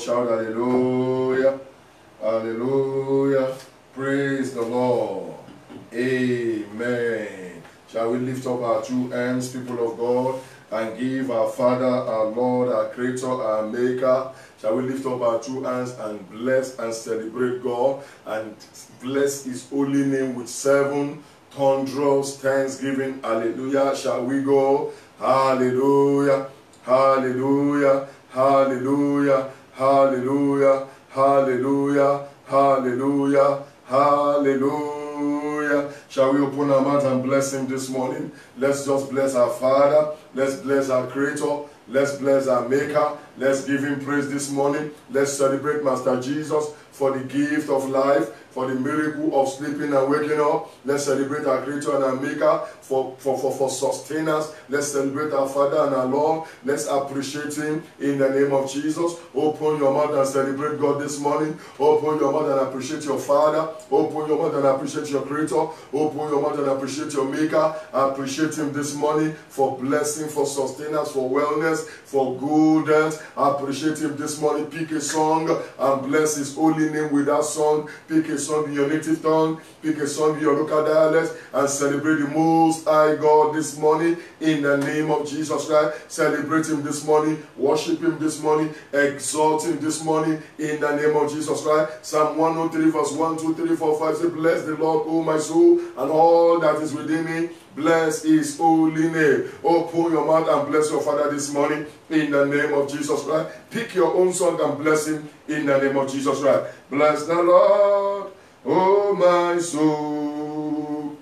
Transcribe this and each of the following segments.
shout hallelujah. Hallelujah. Praise the Lord. Amen. Shall we lift up our two hands, people of God, and give our Father, our Lord, our Creator, our Maker? Shall we lift up our two hands and bless and celebrate God and bless His holy name with 7 thunderous thanksgiving? Hallelujah. Shall we go? Hallelujah. Hallelujah. Hallelujah. Hallelujah. Hallelujah. Hallelujah. Hallelujah. Shall we open our mouth and bless Him this morning? Let's just bless our Father. Let's bless our Creator. Let's bless our Maker. Let's give Him praise this morning. Let's celebrate Master Jesus for the gift of life, for the miracle of sleeping and waking up. Let's celebrate our Creator and our Maker for sustenance. Let's celebrate our Father and our Lord. Let's appreciate Him in the name of Jesus. Open your mouth and celebrate God this morning. Open your mouth and appreciate your Father. Open your mouth and appreciate your Creator. Open your mouth and appreciate your Maker. Appreciate Him this morning for blessing, for sustenance, for wellness, for good health. Appreciate Him this morning. Pick a song and bless His holy name with that song. Pick a song in your native tongue. Pick a song in your local dialect and celebrate the Most High God this morning in the name of Jesus Christ. Celebrate Him this morning. Worship Him this morning. Exalt Him this morning in the name of Jesus Christ. Psalm 103 verse 1, 2, 3, 4, 5 say, bless the Lord, O my soul, and all that is within me. Bless His holy name. Open your mouth and bless your Father this morning in the name of Jesus Christ. Pick your own song and bless Him in the name of Jesus Christ. Bless the Lord, oh my soul.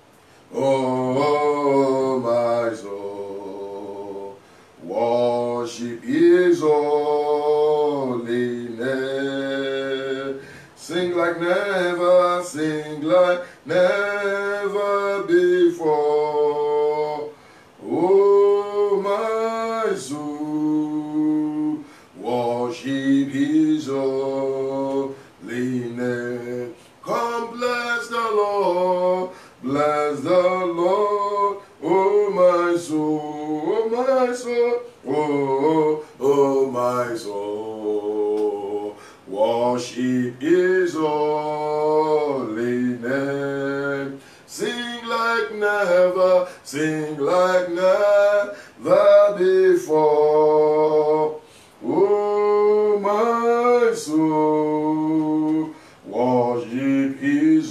Oh my soul. Worship His holy name. Sing like never, sing like never before. Oh my soul, worship His holy name. Come bless the Lord, bless the Lord. Oh my soul, oh my soul, oh my soul. Worship His holy name. Sing like never, sing like never before. Oh my soul, worship His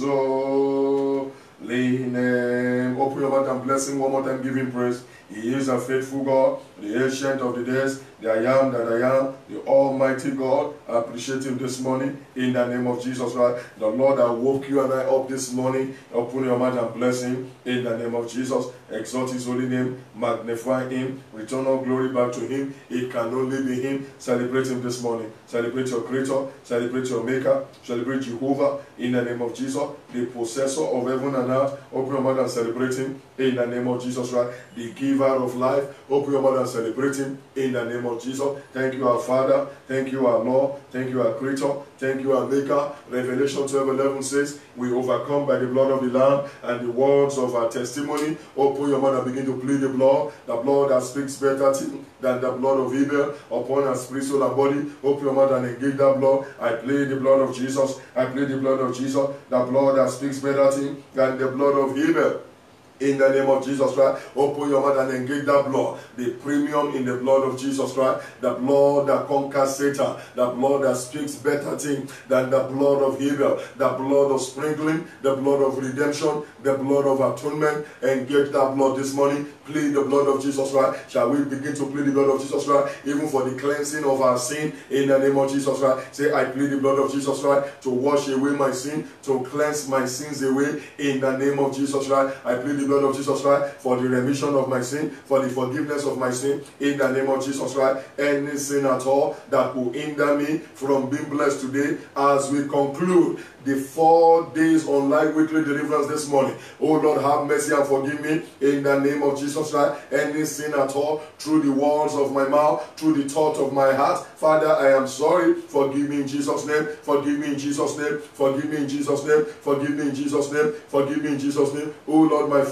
holy name. Open your mouth and bless Him one more time. Give Him praise. He is a faithful God, the ancient of the days, the I am that I am, the Almighty God. I appreciate Him this morning in the name of Jesus Christ. The Lord that woke you and I up this morning. Open your mouth and bless Him in the name of Jesus. Exalt His holy name, magnify Him, return all glory back to Him. It can only be Him. Celebrate Him this morning. Celebrate your Creator, celebrate your Maker, celebrate Jehovah in the name of Jesus, the possessor of heaven and earth. Open your mouth and celebrate Him in the name of Jesus Christ, the giver of life. Open your mouth and celebrate Him in the name of Jesus. Thank you, our Father. Thank you, our Lord. Thank you, our Creator. Thank you, our Maker. Revelation 12:11 says, we overcome by the blood of the Lamb and the words of our testimony. Open your mouth and begin to plead the blood that speaks better thing than the blood of Abel upon our spirit, soul, and body. Open your mouth and engage that blood. I plead the blood of Jesus. I plead the blood of Jesus, the blood that speaks better thing than the blood of Abel. In the name of Jesus Christ, open your mouth and engage that blood. The premium in the blood of Jesus Christ, the blood that conquers Satan, the blood that speaks better things than the blood of Abel, the blood of sprinkling, the blood of redemption, the blood of atonement. Engage that blood this morning. Plead the blood of Jesus Christ. Shall we begin to plead the blood of Jesus Christ, even for the cleansing of our sin? In the name of Jesus Christ, say, I plead the blood of Jesus Christ to wash away my sin, to cleanse my sins away. In the name of Jesus Christ, I plead the blood of Jesus Christ for the remission of my sin, for the forgiveness of my sin. In the name of Jesus Christ, any sin at all that will hinder me from being blessed today, as we conclude the 4 days online weekly deliverance this morning. Oh Lord, have mercy and forgive me in the name of Jesus Christ. Any sin at all, through the words of my mouth, through the thought of my heart. Father, I am sorry. Forgive me in Jesus' name. Forgive me in Jesus' name. Forgive me in Jesus' name. Forgive me in Jesus' name. Forgive me in Jesus' name. Oh Lord, my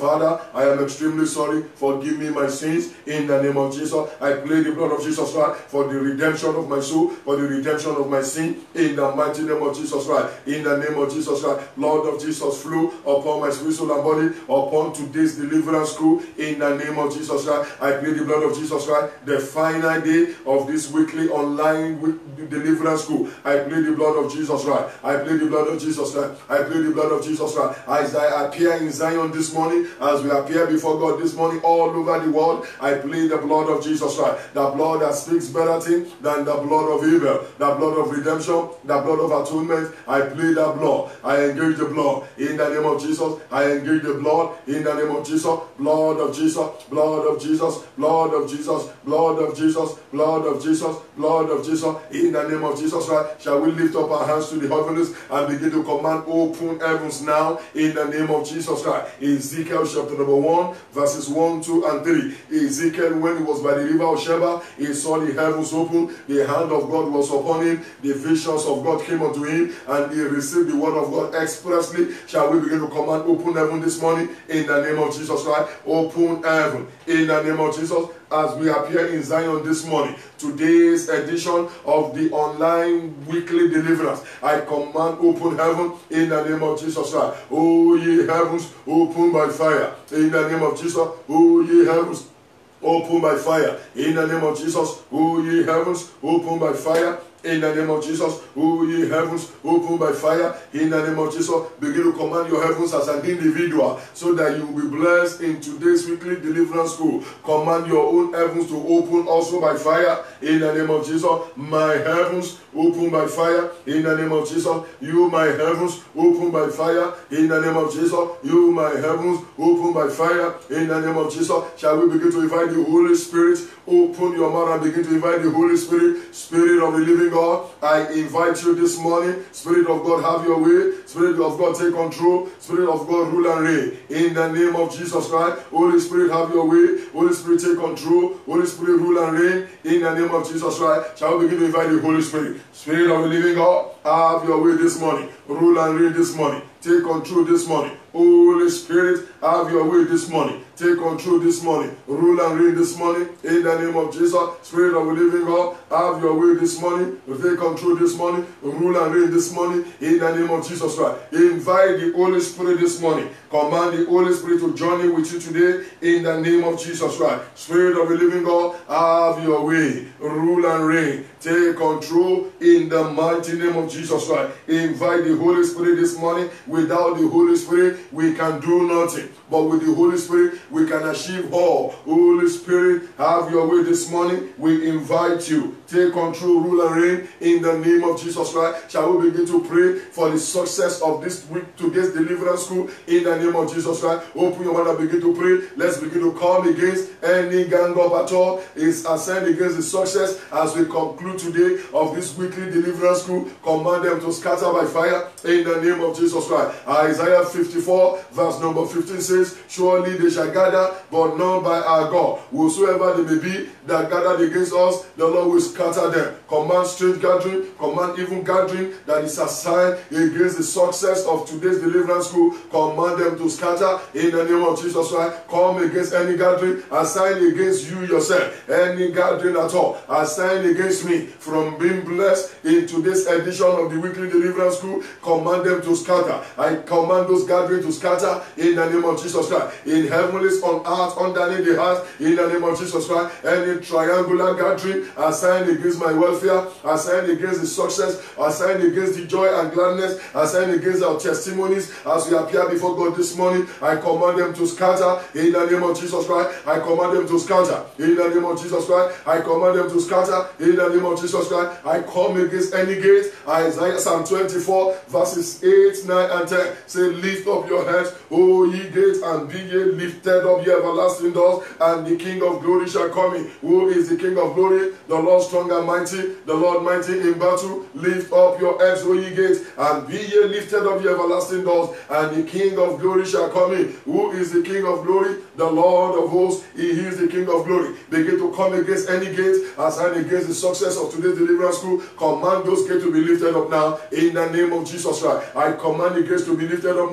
Father, I am extremely sorry. Forgive me my sins in the name of Jesus. I plead the blood of Jesus Christ for the redemption of my soul, for the redemption of my sin in the mighty name of Jesus Christ. In the name of Jesus Christ, Lord of Jesus, flow upon my spirit, soul, and body, upon today's deliverance school in the name of Jesus Christ. I plead the blood of Jesus Christ, the final day of this weekly online deliverance school. I plead the blood of Jesus Christ. I plead the blood of Jesus Christ. I plead the blood of Jesus Christ. As I appear in Zion this morning, as we appear before God this morning all over the world, I plead the blood of Jesus Christ. The blood that speaks better things than the blood of Abel. The blood of redemption, the blood of atonement. I plead that blood. I engage the blood in the name of Jesus. I engage the blood in the name of Jesus. Blood of Jesus, blood of Jesus, blood of Jesus, blood of Jesus, blood of Jesus, blood of Jesus. In the name of Jesus Christ, shall we lift up our hands to the heavens and begin to command open heavens now in the name of Jesus Christ. Ezekiel chapter number 1, verses 1, 2, and 3. Ezekiel, when he was by the river of Sheba, he saw the heavens open, the hand of God was upon him, the visions of God came unto him, and he received the word of God expressly. Shall we begin to command open heaven this morning in the name of Jesus Christ? Open heaven in the name of Jesus. As we appear in Zion this morning, today's edition of the online weekly deliverance, I command open heaven in the name of Jesus Christ. O ye heavens, open by fire in the name of Jesus. O ye heavens, open by fire in the name of Jesus. O ye heavens, open by fire in the name of Jesus. O ye heavens, open by fire in the name of Jesus. Begin to command your heavens as an individual so that you will be blessed in today's weekly deliverance school. Command your own heavens to open also by fire in the name of Jesus. My heavens, open by fire in the name of Jesus. You, my heavens, open by fire in the name of Jesus. You, my heavens, open by fire in the name of Jesus. Shall we begin to invite the Holy Spirit? Open your mouth and begin to invite the Holy Spirit. Spirit of the living God, I invite you this morning. Spirit of God, have your way. Spirit of God, take control. Spirit of God, rule and reign. In the name of Jesus Christ, Holy Spirit, have your way. Holy Spirit, take control. Holy Spirit, rule and reign. In the name of Jesus Christ, shall we begin to invite the Holy Spirit. Spirit of the living God, have your way this morning. Rule and reign this morning. Take control this morning. Holy Spirit, have your way this morning. Take control this morning. Rule and reign this morning. In the name of Jesus, Spirit of the living God, have your way this morning. Take control this morning. Rule and reign this morning. In the name of Jesus Christ. Invite the Holy Spirit this morning. Command the Holy Spirit to journey with you today. In the name of Jesus Christ. Spirit of the living God, have your way. Rule and reign. Take control in the mighty name of Jesus Christ. Invite the Holy Spirit this morning. Without the Holy Spirit, we can do nothing. But with the Holy Spirit, we can achieve all. Holy Spirit, have your way this morning. We invite you. Take control, rule and reign in the name of Jesus Christ. Shall we begin to pray for the success of this week, today's deliverance school in the name of Jesus Christ? Open your mouth and begin to pray. Let's begin to come against any gang up at all. It's assigned against the success as we conclude today of this weekly deliverance school. Command them to scatter by fire in the name of Jesus Christ. Isaiah 54 verse number 15 says, surely they shall gather, but not by our God. Whosoever they may be that gathered against us, the Lord will scatter them. Command strange gathering, command evil gathering that is assigned against the success of today's deliverance school. Command them to scatter in the name of Jesus Christ. Come against any gathering assigned against you yourself. Any gathering at all assigned against me from being blessed in today's edition of the weekly deliverance school. Command them to scatter. I command those gatherings to scatter in the name of Jesus Christ. In heavenlies, on earth, underneath the earth, in the name of Jesus Christ. Any triangular gathering assigned against my welfare, assigned against the success, assigned against the joy and gladness, assigned against our testimonies as we appear before God this morning, I command them to scatter in the name of Jesus Christ. I command them to scatter in the name of Jesus Christ. I command them to scatter in the name of Jesus Christ. I come against any gate. Isaiah Psalm 24 verses 8, 9 and 10 say, lift up your heads, O ye gates, and be ye lifted up, ye everlasting doors, and the King of glory shall come in. Who is the King of glory? The Lord strong and mighty, the Lord mighty in battle. Lift up your heads, O ye gates, and be ye lifted up, ye everlasting doors, and the King of glory shall come in. Who is the King of glory? The Lord of hosts. He is the King of glory. Begin to come against any gate assigned against the success of today's deliverance school. Command those gates to be lifted up now in the name of Jesus Christ. I command the gates to be lifted up now in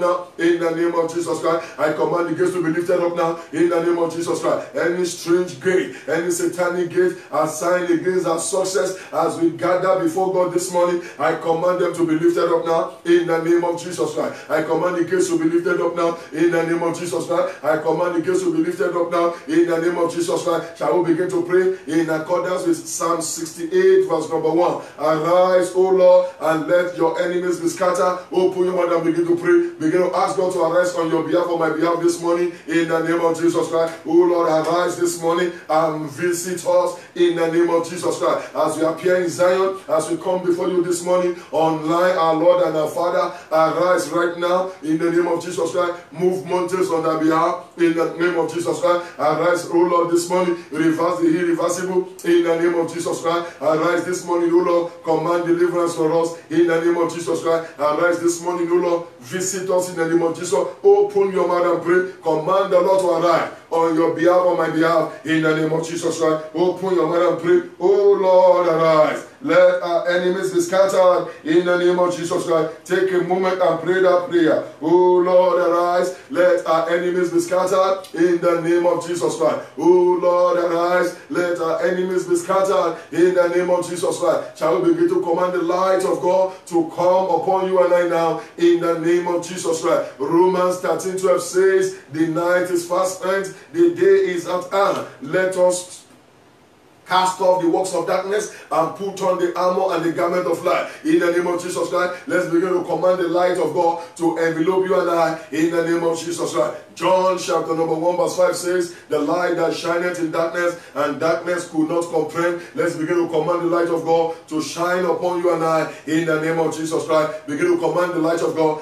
in the name of Jesus Christ. I command the gates to be lifted up now in the name of Jesus Christ. Any strange gate, any satanic gate assigned against our success as we gather before God this morning, I command them to be lifted up now in the name of Jesus Christ. I command the gates to be lifted up now in the name of Jesus Christ. I command the gates to be lifted up now in the name of Jesus Christ. Shall we begin to pray in accordance with Psalm 68 verse number 1. Arise, O Lord, and let your enemies be scattered. Open your mouth and begin to pray. Begin to ask God to arise on your behalf, on my behalf this morning in the name of Jesus Christ. O Lord, arise this morning and visit us in the name of Jesus Christ. As we appear in Zion, as we come before you this morning online, our Lord and our Father, arise right now in the name of Jesus Christ. Move mountains on our behalf in the name of Jesus Christ. Arise, O Lord, this morning. Reverse the irreversible in the name of Jesus Christ. Arise this morning, O Lord. Command deliverance for us in the name of Jesus Christ. Arise this morning, O Lord. Visit us in the name of Jesus. Open your mouth and pray. Command the Lord to arise on your behalf, on my behalf, in the name of Jesus Christ. Open your mouth and pray. Oh Lord, arise. Let our enemies be scattered in the name of Jesus Christ. Take a moment and pray that prayer. Oh Lord, arise. Let our enemies be scattered in the name of Jesus Christ. Oh Lord, arise. Let our enemies be scattered in the name of Jesus Christ. Shall we begin to command the light of God to come upon you and I now in the name of Jesus Christ. Romans 13:12 says, the night is fast spent, the day is at hand. Let us cast off the works of darkness and put on the armor and the garment of light. In the name of Jesus Christ, let's begin to command the light of God to envelop you and I in the name of Jesus Christ. John chapter number 1 verse 5 says, the light that shineth in darkness, and darkness could not comprehend. Let's begin to command the light of God to shine upon you and I in the name of Jesus Christ. Begin to command the light of God,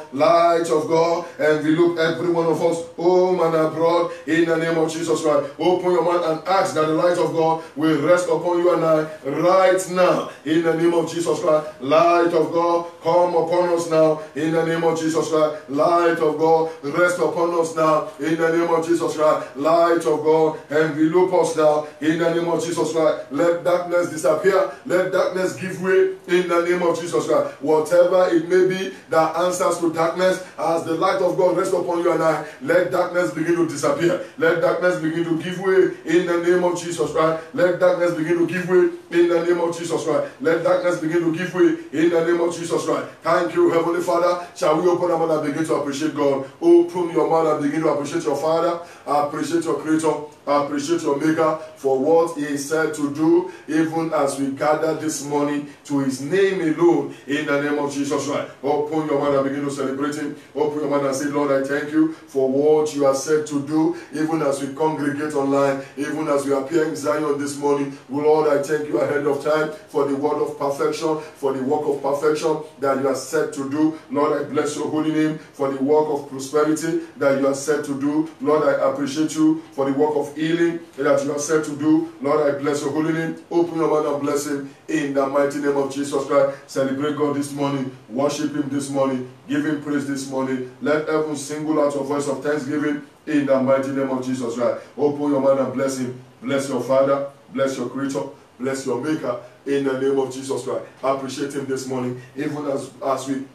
envelop every one of us, home and abroad, in the name of Jesus Christ. Open your mouth and ask that the light of God will rest upon you and I right now in the name of Jesus Christ. Light of God, come upon us now in the name of Jesus Christ. Light of God, rest upon us now in the name of Jesus Christ. Light of God, envelop us now in the name of Jesus Christ. Let darkness disappear. Let darkness give way in the name of Jesus Christ. Whatever it may be that answers to darkness, as the light of God rests upon you and I, let darkness begin to disappear. Let darkness begin to give way in the name of Jesus Christ. Let darkness begin to give way in the name of Jesus Christ. Let darkness begin to give way in the name of Jesus Christ. Thank you, Heavenly Father. Shall we open our mouth and begin to appreciate God? Open your mouth and begin to appreciate your Father. Appreciate your Creator. Appreciate your Maker for what He is said to do, even as we gather this morning to His name alone in the name of Jesus Christ. Open your mouth and begin to celebrate Him. Open your mouth and say, Lord, I thank you for what you are said to do, even as we congregate online, even as we appear in Zion this morning. Lord, I thank you ahead of time for the word of perfection, for the work of perfection that you are set to do. Lord, I bless your holy name for the work of prosperity that you are set to do. Lord, I appreciate you for the work of healing that you are set to do. Lord, I bless your holy name. Open your mouth and bless Him in the mighty name of Jesus Christ. Celebrate God this morning. Worship Him this morning. Give Him praise this morning. Let heaven single out your voice of thanksgiving in the mighty name of Jesus Christ. Open your mouth and bless Him. Bless your Father. Bless your Creator. Bless your Maker in the name of Jesus Christ. Appreciate Him this morning, even as we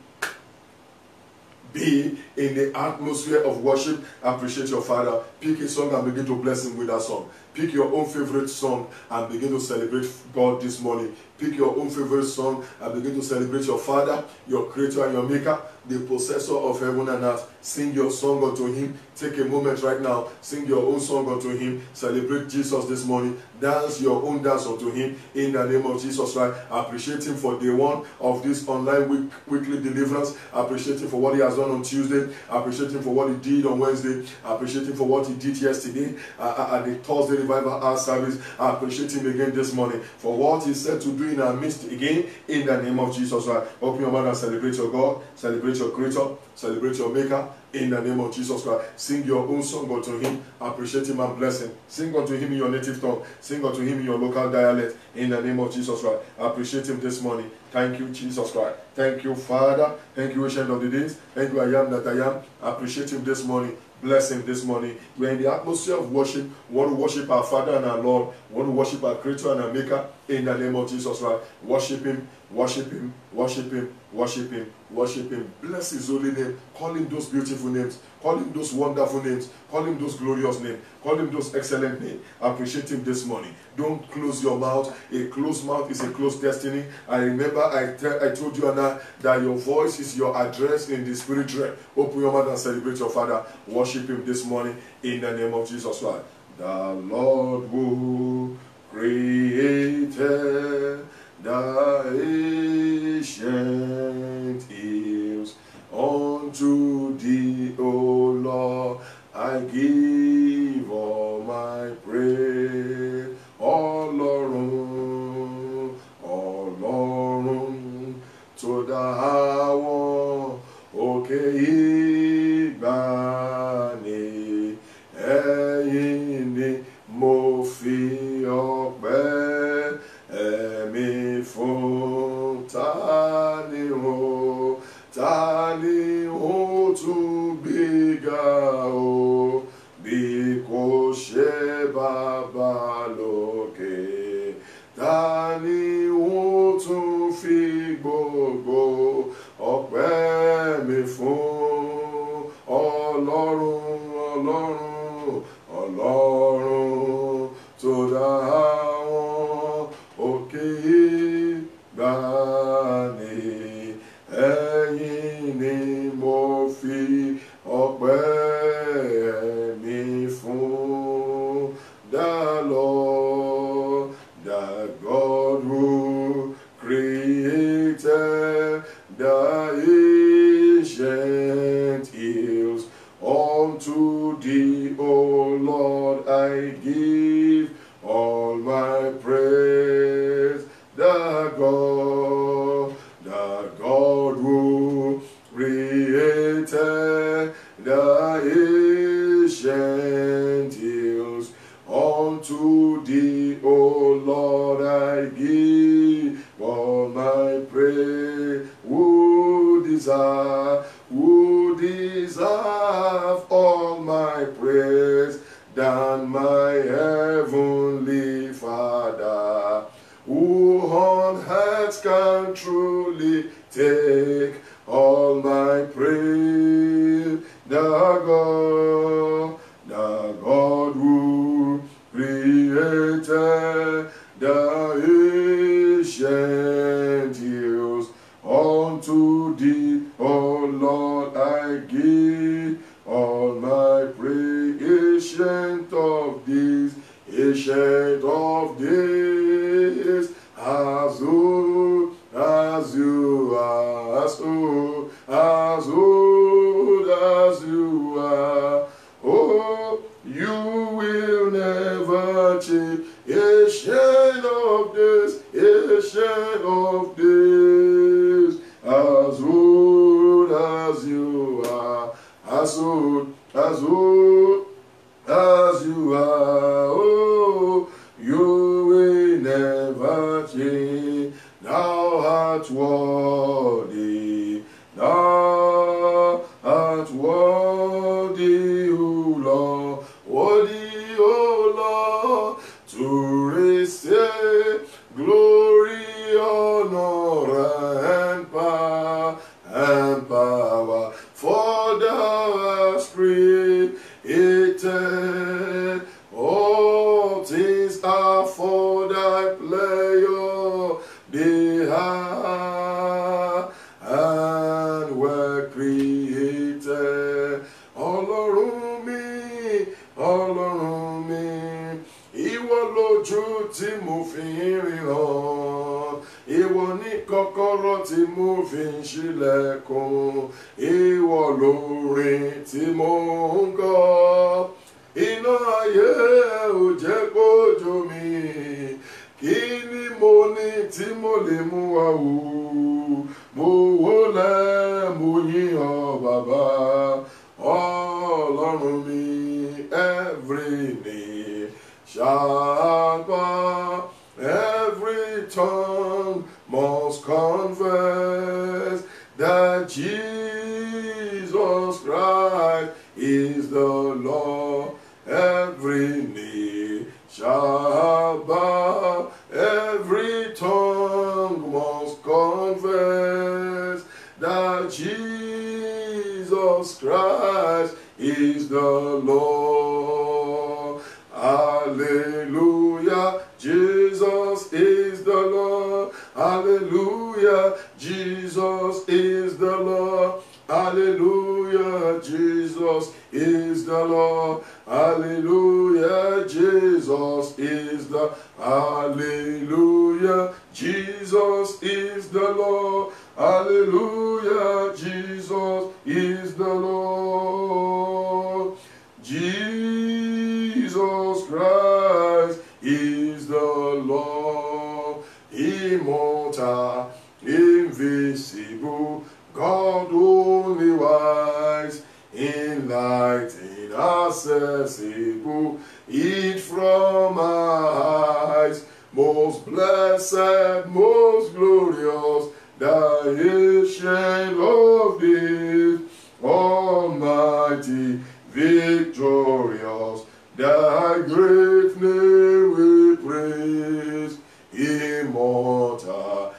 be in the atmosphere of worship. Appreciate your Father. Pick a song and begin to bless Him with that song. Pick your own favorite song and begin to celebrate God this morning. Pick your own favorite song and begin to celebrate your Father, your Creator and your Maker, the possessor of heaven and earth. Sing your song unto Him. Take a moment right now. Sing your own song unto Him. Celebrate Jesus this morning. Dance your own dance unto Him in the name of Jesus Christ. Appreciate Him for day one of this online weekly deliverance. Appreciate Him for what He has done on Tuesday. Appreciate Him for what He did on Wednesday. Appreciate Him for what He did yesterday at the Thursday Revival Hour service. Appreciate Him again this morning for what He said to do in our midst again in the name of Jesus Christ. Open your mouth and celebrate your God. Celebrate your Creator. Celebrate your Maker in the name of Jesus Christ. Sing your own song unto Him. Appreciate Him and bless Him. Sing unto Him in your native tongue. Sing unto Him in your local dialect in the name of Jesus Christ. Appreciate Him this morning. Thank you, Jesus Christ. Thank you, Father. Thank you, Ancient of the Days. Thank you, I am that I am. Appreciate Him this morning. Bless Him this morning. We're in the atmosphere of worship. We want to worship our Father and our Lord. We want to worship our Creator and our Maker. in the name of Jesus Christ. Worship him, worship him, worship him, worship him, worship him. Bless his holy name. Call him those beautiful names. Call him those wonderful names. Call him those glorious names. Call him those excellent names. Appreciate him this morning. Don't close your mouth. A closed mouth is a closed destiny. I remember I told you, Anna, that your voice is your address in the spirit realm. Open your mouth and celebrate your Father. Worship him this morning in the name of Jesus Christ. The Lord who created the ancient hills, unto thee, O Lord, I give all my praise. Ọlọ́run, Ọlọ́run, tó dá àwọn òkè ìgbàanì, ẹ̀yin ni mo fi ọpẹ́ ẹ̀mí fún. Ta ni ó tún gbéga o, bí kò ṣe Baba lókè? Ta ni ó tún fi gbogbo ọpẹ́ mi fún? Ọlọ́run, Ọlọ́run, Ọlọ́run, tó dá àwọn òkè ìgbàanì, ẹ̀yin ni mo fi ọpẹ́ mi fún. The Lord, the God who created the ancient hills, unto thee, O Lord, I give all my praise. The God who created the ancient hills, unto thee, O Lord, I give all my praise. Who deserve all my praise than my heavenly Father, who on earth can truly take all my praise? The God who created the ancient hills, unto thee, O Lord, I give all my praise. Ancient of days, ancient of days, as old as you are, as old as you are. Oh, you will never change. Ancient of days, ancient of days, as old as you are, as old as you are. Oh, you will never change. Thou art worthy, thou art worthy, O Lord, worthy, O Lord, to receive glory, honor, and power, for thou hast created all things are for thy pleasure. They are and were created. Ọlọ́run mi, ìwọ lójú tí mo fi ń ríran, ìwọ ní kọ́kọ́rọ́ tí mo fi ń ṣílẹ̀kùn, ìwọ lórin tí mo ń kọ. Iná ayé ò jẹ́ kó jó mi, kí ni mo ní tí mo lè mú wá wò? Mo wólẹ̀ mo yìn ọ́ bàbá. Ọlọ́run mi, every knee shall bow, every tongue must confess that Jesus Christ is the Lord. Every knee shall bow, every the Lord. Hallelujah, Jesus is the Lord. Hallelujah, Jesus is the Lord. Hallelujah, Jesus is the Lord. Hallelujah, Jesus is the Hallelujah, Jesus is the Lord. Hallelujah, Jesus is the Lord. Jesus Christ is the Lord. Immortal, invisible, God only wise, enlightened, inaccessible, hid from our eyes, most blessed, most glorious, the ancient of days, almighty, victorious, thy great name we praise, immortal,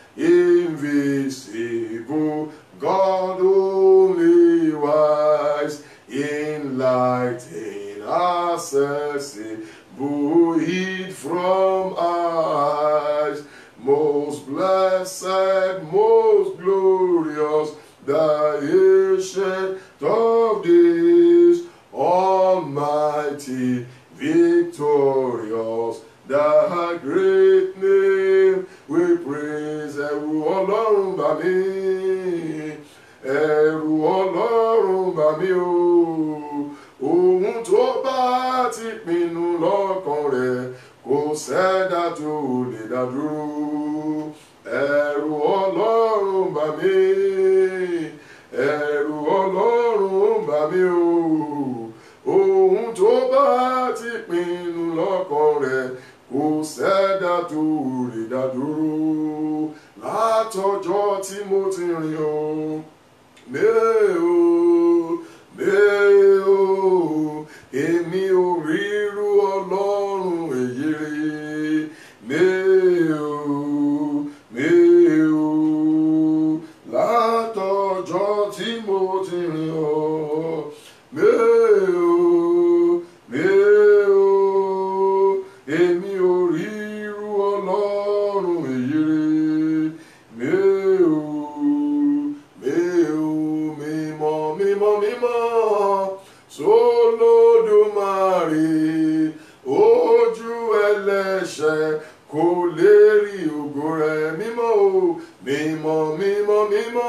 invisible, God only wise, enlightened, accessible, hid from our eyes, most blessed, most glorious, the ancient of days, almighty, victorious, the great name we praise. Ẹ̀rù Ọlọ́run bà mí, ẹ̀rù Ọlọ́run bà mí o, ohun tó bá ti pinnu lọ́kàn rẹ̀ kò sẹ́dá tó lè dá dúró. Ẹ̀rù Ọlọ́run bà mí, ẹ̀rù Ọlọ́run bà mí o, ohun tó bá ti pinnu lọ́kàn rẹ̀ kò sẹ́dá tó lè dá dúró. Látọjọ́ tí mo ti rìn o, èmi ò ríru Ọlọ́run èyí rí. Látọjọ́ tí mo ti rìn o, èmi ò ríru Ọlọ́run èyí rí. Mímọ́ s'Olódùmarè, ojú ẹlẹ́ṣẹ̀ kò lè rí ògo rẹ̀. Mímọ́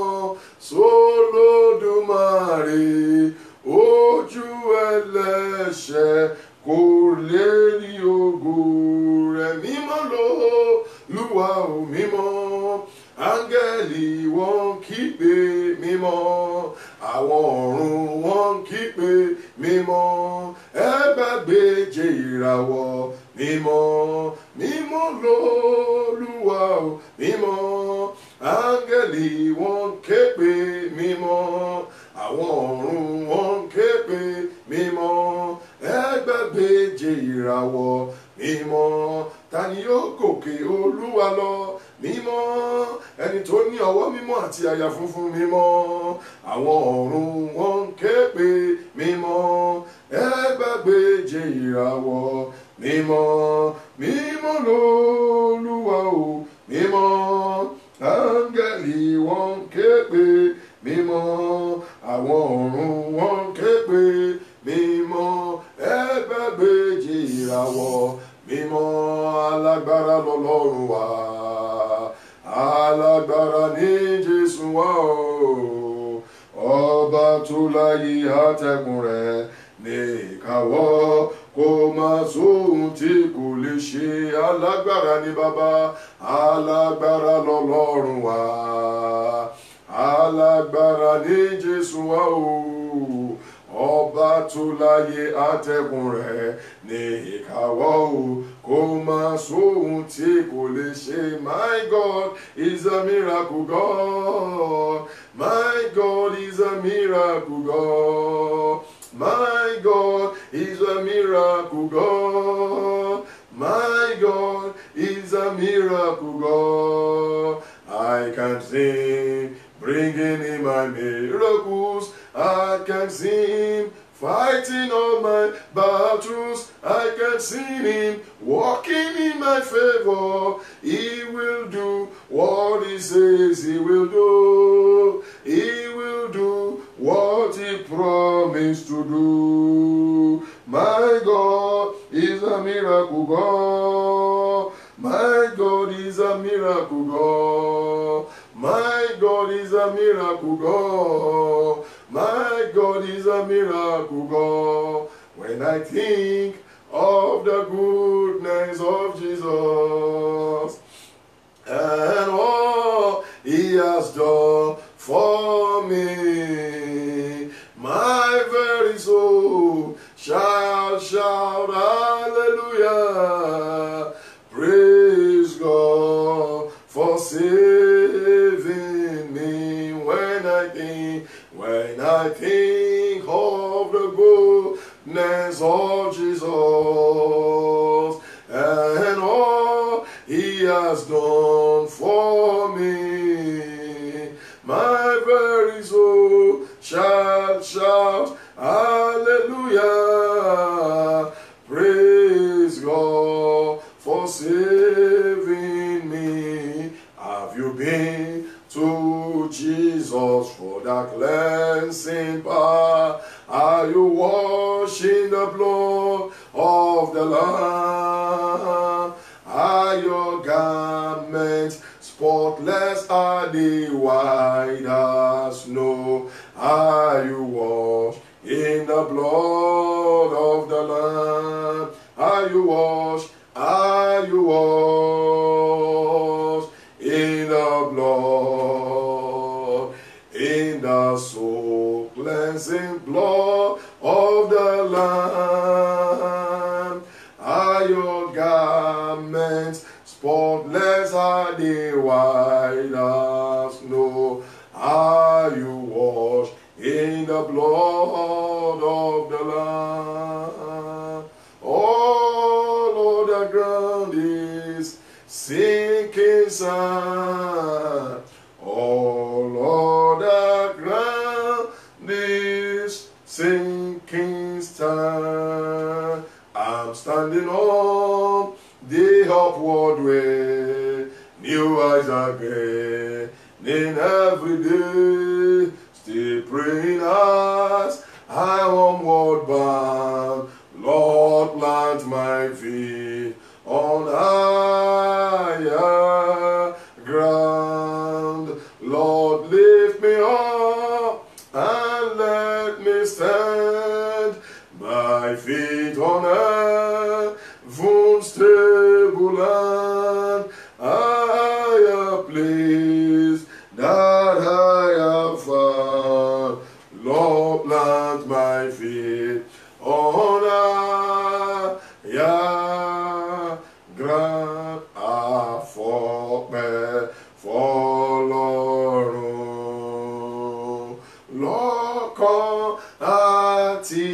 s'Olódùmarè, ojú ẹlẹ́ṣẹ̀ kò lè rí ògo rẹ̀. Mímọ́ l'Olúwa o, mímọ́, áńgẹ́lì wọ́n kígbe mímọ́, àwọn ọ̀run wọ́n kígbe mímọ́, ẹgbàgbéje ìràwọ̀ mímọ́, mímọ́ l'Olúwa o, mímọ́, áńgẹ́lì wọ́n képe mímọ́, àwọn ọ̀run wọ́n képe mímọ́, ẹgbàgbéje ìràwọ̀ mímọ́. Ta ni yóò gòkè Olúwa lọ? Mímọ́, ẹni tó ní ọwọ́ mímọ́ àti àyà funfun mímọ́, àwọn ọ̀run wọ́n ń ké pe mímọ́, ẹgbàgbéje ìràwọ̀ mímọ́. Mímọ́ l'Olúwa o, mímọ́, áńgẹ́lì wọ́n ń ké pe mímọ́, àwọn ọ̀run wọ́n ń ké pe mímọ́, ẹgbàgbéje ìràwọ̀ mímọ́. Alágbára lọ́lọ́run wa, alágbára ní Jésù wa o, ọba tó láyé àtẹ̀gùn rẹ̀ ní ìkáwọ́, kò máa sóhun tí kò lè ṣe. Alágbára ní bàbá, alágbára lọ́lọ́run wa, alágbára ní Jésù wa o, ọba tó láyé àtẹ̀gùn rẹ̀ ní ìkáwọ́ o, kò máa sóhun tí kò lè ṣe. My God is a miracle God, my God is a miracle God, my God is a miracle God, my God is a miracle God. I can sing, bringing in my miracles, I can sing, fighting all my battles. I can see him walking in my favor. He will do what he says he will do. He will do what he promised to do. My God is a miracle God. My God is a miracle God. My God is a miracle God. My God is a miracle God. When I think of the goodness of Jesus and all he has done for me, my very soul shall shout hallelujah. Praise God for saving me. When I think of the goodness of Jesus and all he has done for me, my very soul shall shout hallelujah. Praise God for saving me. Have you been to Jesus for the cleansing power? Are you washing the blood of the Lamb? Are your garments spotless? Are they white as snow? Are you washed in the blood of the Lamb? Are you washed? Are you washed in the blood, in the soul cleansing blood of the Lamb? Are your garments spotless? Are they white as snow? Are you washed in the blood of the Lamb? Oh Lord, the ground is sinking sand. Oh Lord, the ground is sinking sand. I'm standing on the upward way. New eyes are gaining every day. Still praying as I homeward bound. Lord, plant my feet on higher ground. Lord, lift me up and let me stand. My feet on heaven's stable land. Higher place that I have found. Lord, plant my feet on higher ground. Àfọpẹ́ f'Ọlọ́run lọ́kàn àti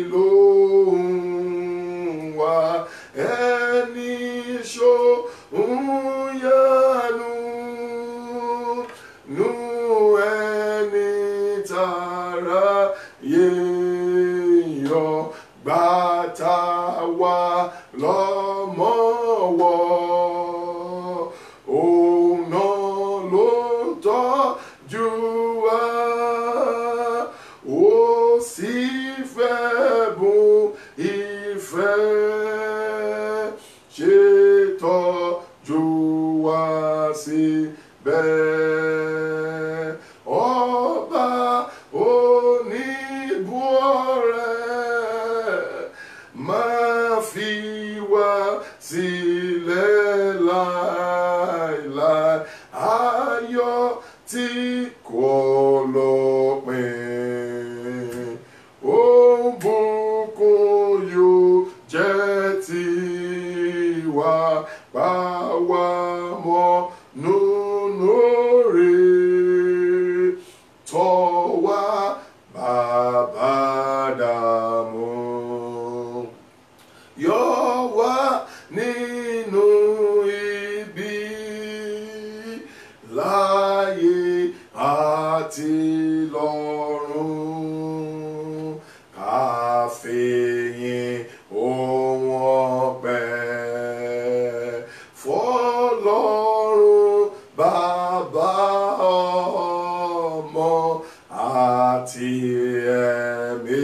lóhùn wa, ẹni ṣóhun yanu nú ẹni tààrà yéèyàn gbàtà wà lọ́mọ́wọ́. Òun náà ló ń tọ́jú wa, ó sì fẹ́ bùn ìfẹ́ ṣètọ́jú wa síbẹ̀. Ọba oníbọ̀rẹ̀ máa fi wá sílẹ̀ láéláé. Ayọ̀ tí kò lópin, òǹbùkún yóò jẹ́ tiwa. Pa wá mọ́ nínú rẹ̀, tọ́ wa bàbá dààmú. Yọ wá nínú ibi, láyé àti lọ́run. yìn ohun ọpẹ́ fọ́lọ́run Bàbá Ọmọ àti Ẹ̀mí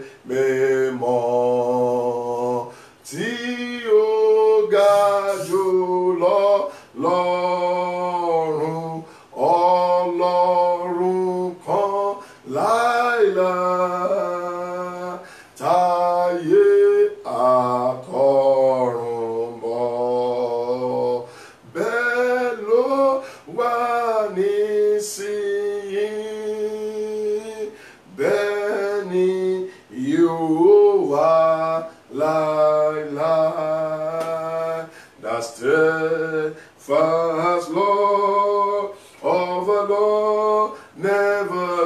Mímọ́ tí ó ga jùlọ lọ́run Ọlọ́run kan láìláì táyé àtọ̀run bọ̀ bẹ́ẹ̀ ló wà nísìnyí bẹ́ẹ̀ ni yóò wà láìláì. The steadfast love of the Lord never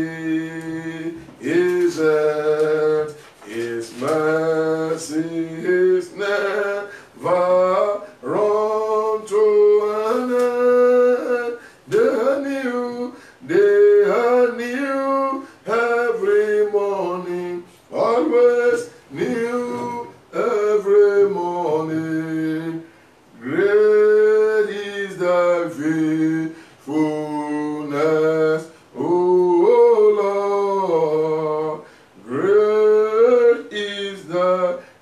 ceases. His mercy is never run to an end. They are new every morning, always new every morning. Great is thy faithfulness, O Lord. Great is thy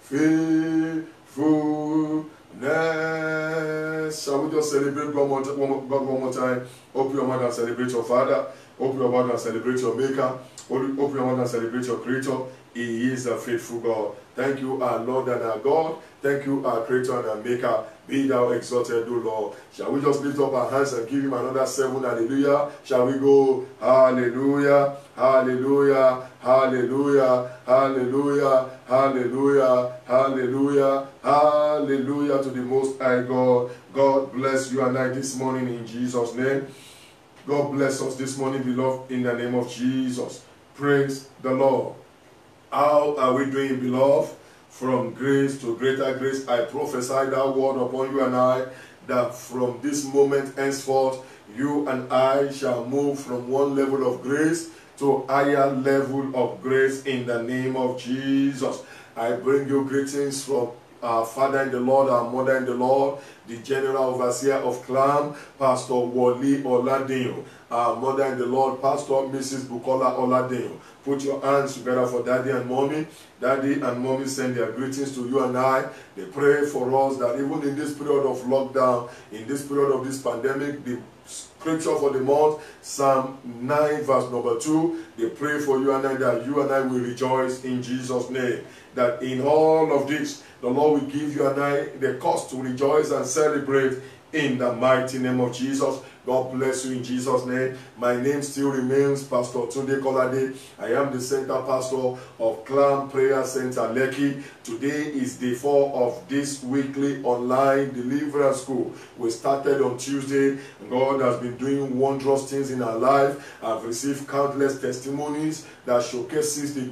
faithfulness. Shall we just celebrate God one more time? Open your mouth and celebrate your Father. Open your mouth and celebrate your Maker. Open your mouth and celebrate your Creator. He is a faithful God. Thank you, our Lord and our God. Thank you, our Creator and our Maker. Be thou exalted, O Lord. Shall we just lift up our hands and give him another 7 hallelujah? Shall we go? Hallelujah, hallelujah, hallelujah, hallelujah, hallelujah, hallelujah, hallelujah to the Most High God. God bless you and I this morning in Jesus' name. God bless us this morning, beloved, in the name of Jesus. Praise the Lord. How are we doing, beloved? From grace to greater grace, I prophesy that word upon you and I, that from this moment henceforth, you and I shall move from one level of grace to higher level of grace in the name of Jesus. I bring you greetings from our Father in the Lord, our Mother in the Lord, the General Overseer of Clam, Pastor Wole Oladeyo, our Mother in the Lord, Pastor Mrs. Bukola Oladeyo. Put your hands together for Daddy and Mommy. Daddy and Mommy send their greetings to you and I. They pray for us that even in this period of lockdown, in this period of this pandemic, the scripture for the month, Psalm 9 verse number 2, they pray for you and I that you and I will rejoice in Jesus' name. That in all of this, the Lord will give you and I the cause to rejoice and celebrate in the mighty name of Jesus. God bless you in Jesus' name. My name still remains Pastor Tunde Kolade. I am the center pastor of Clam Prayer Center, Lekki. Today is day 4 of this weekly online deliverance school. We started on Tuesday. God has been doing wondrous things in our life. I've received countless testimonies that showcases the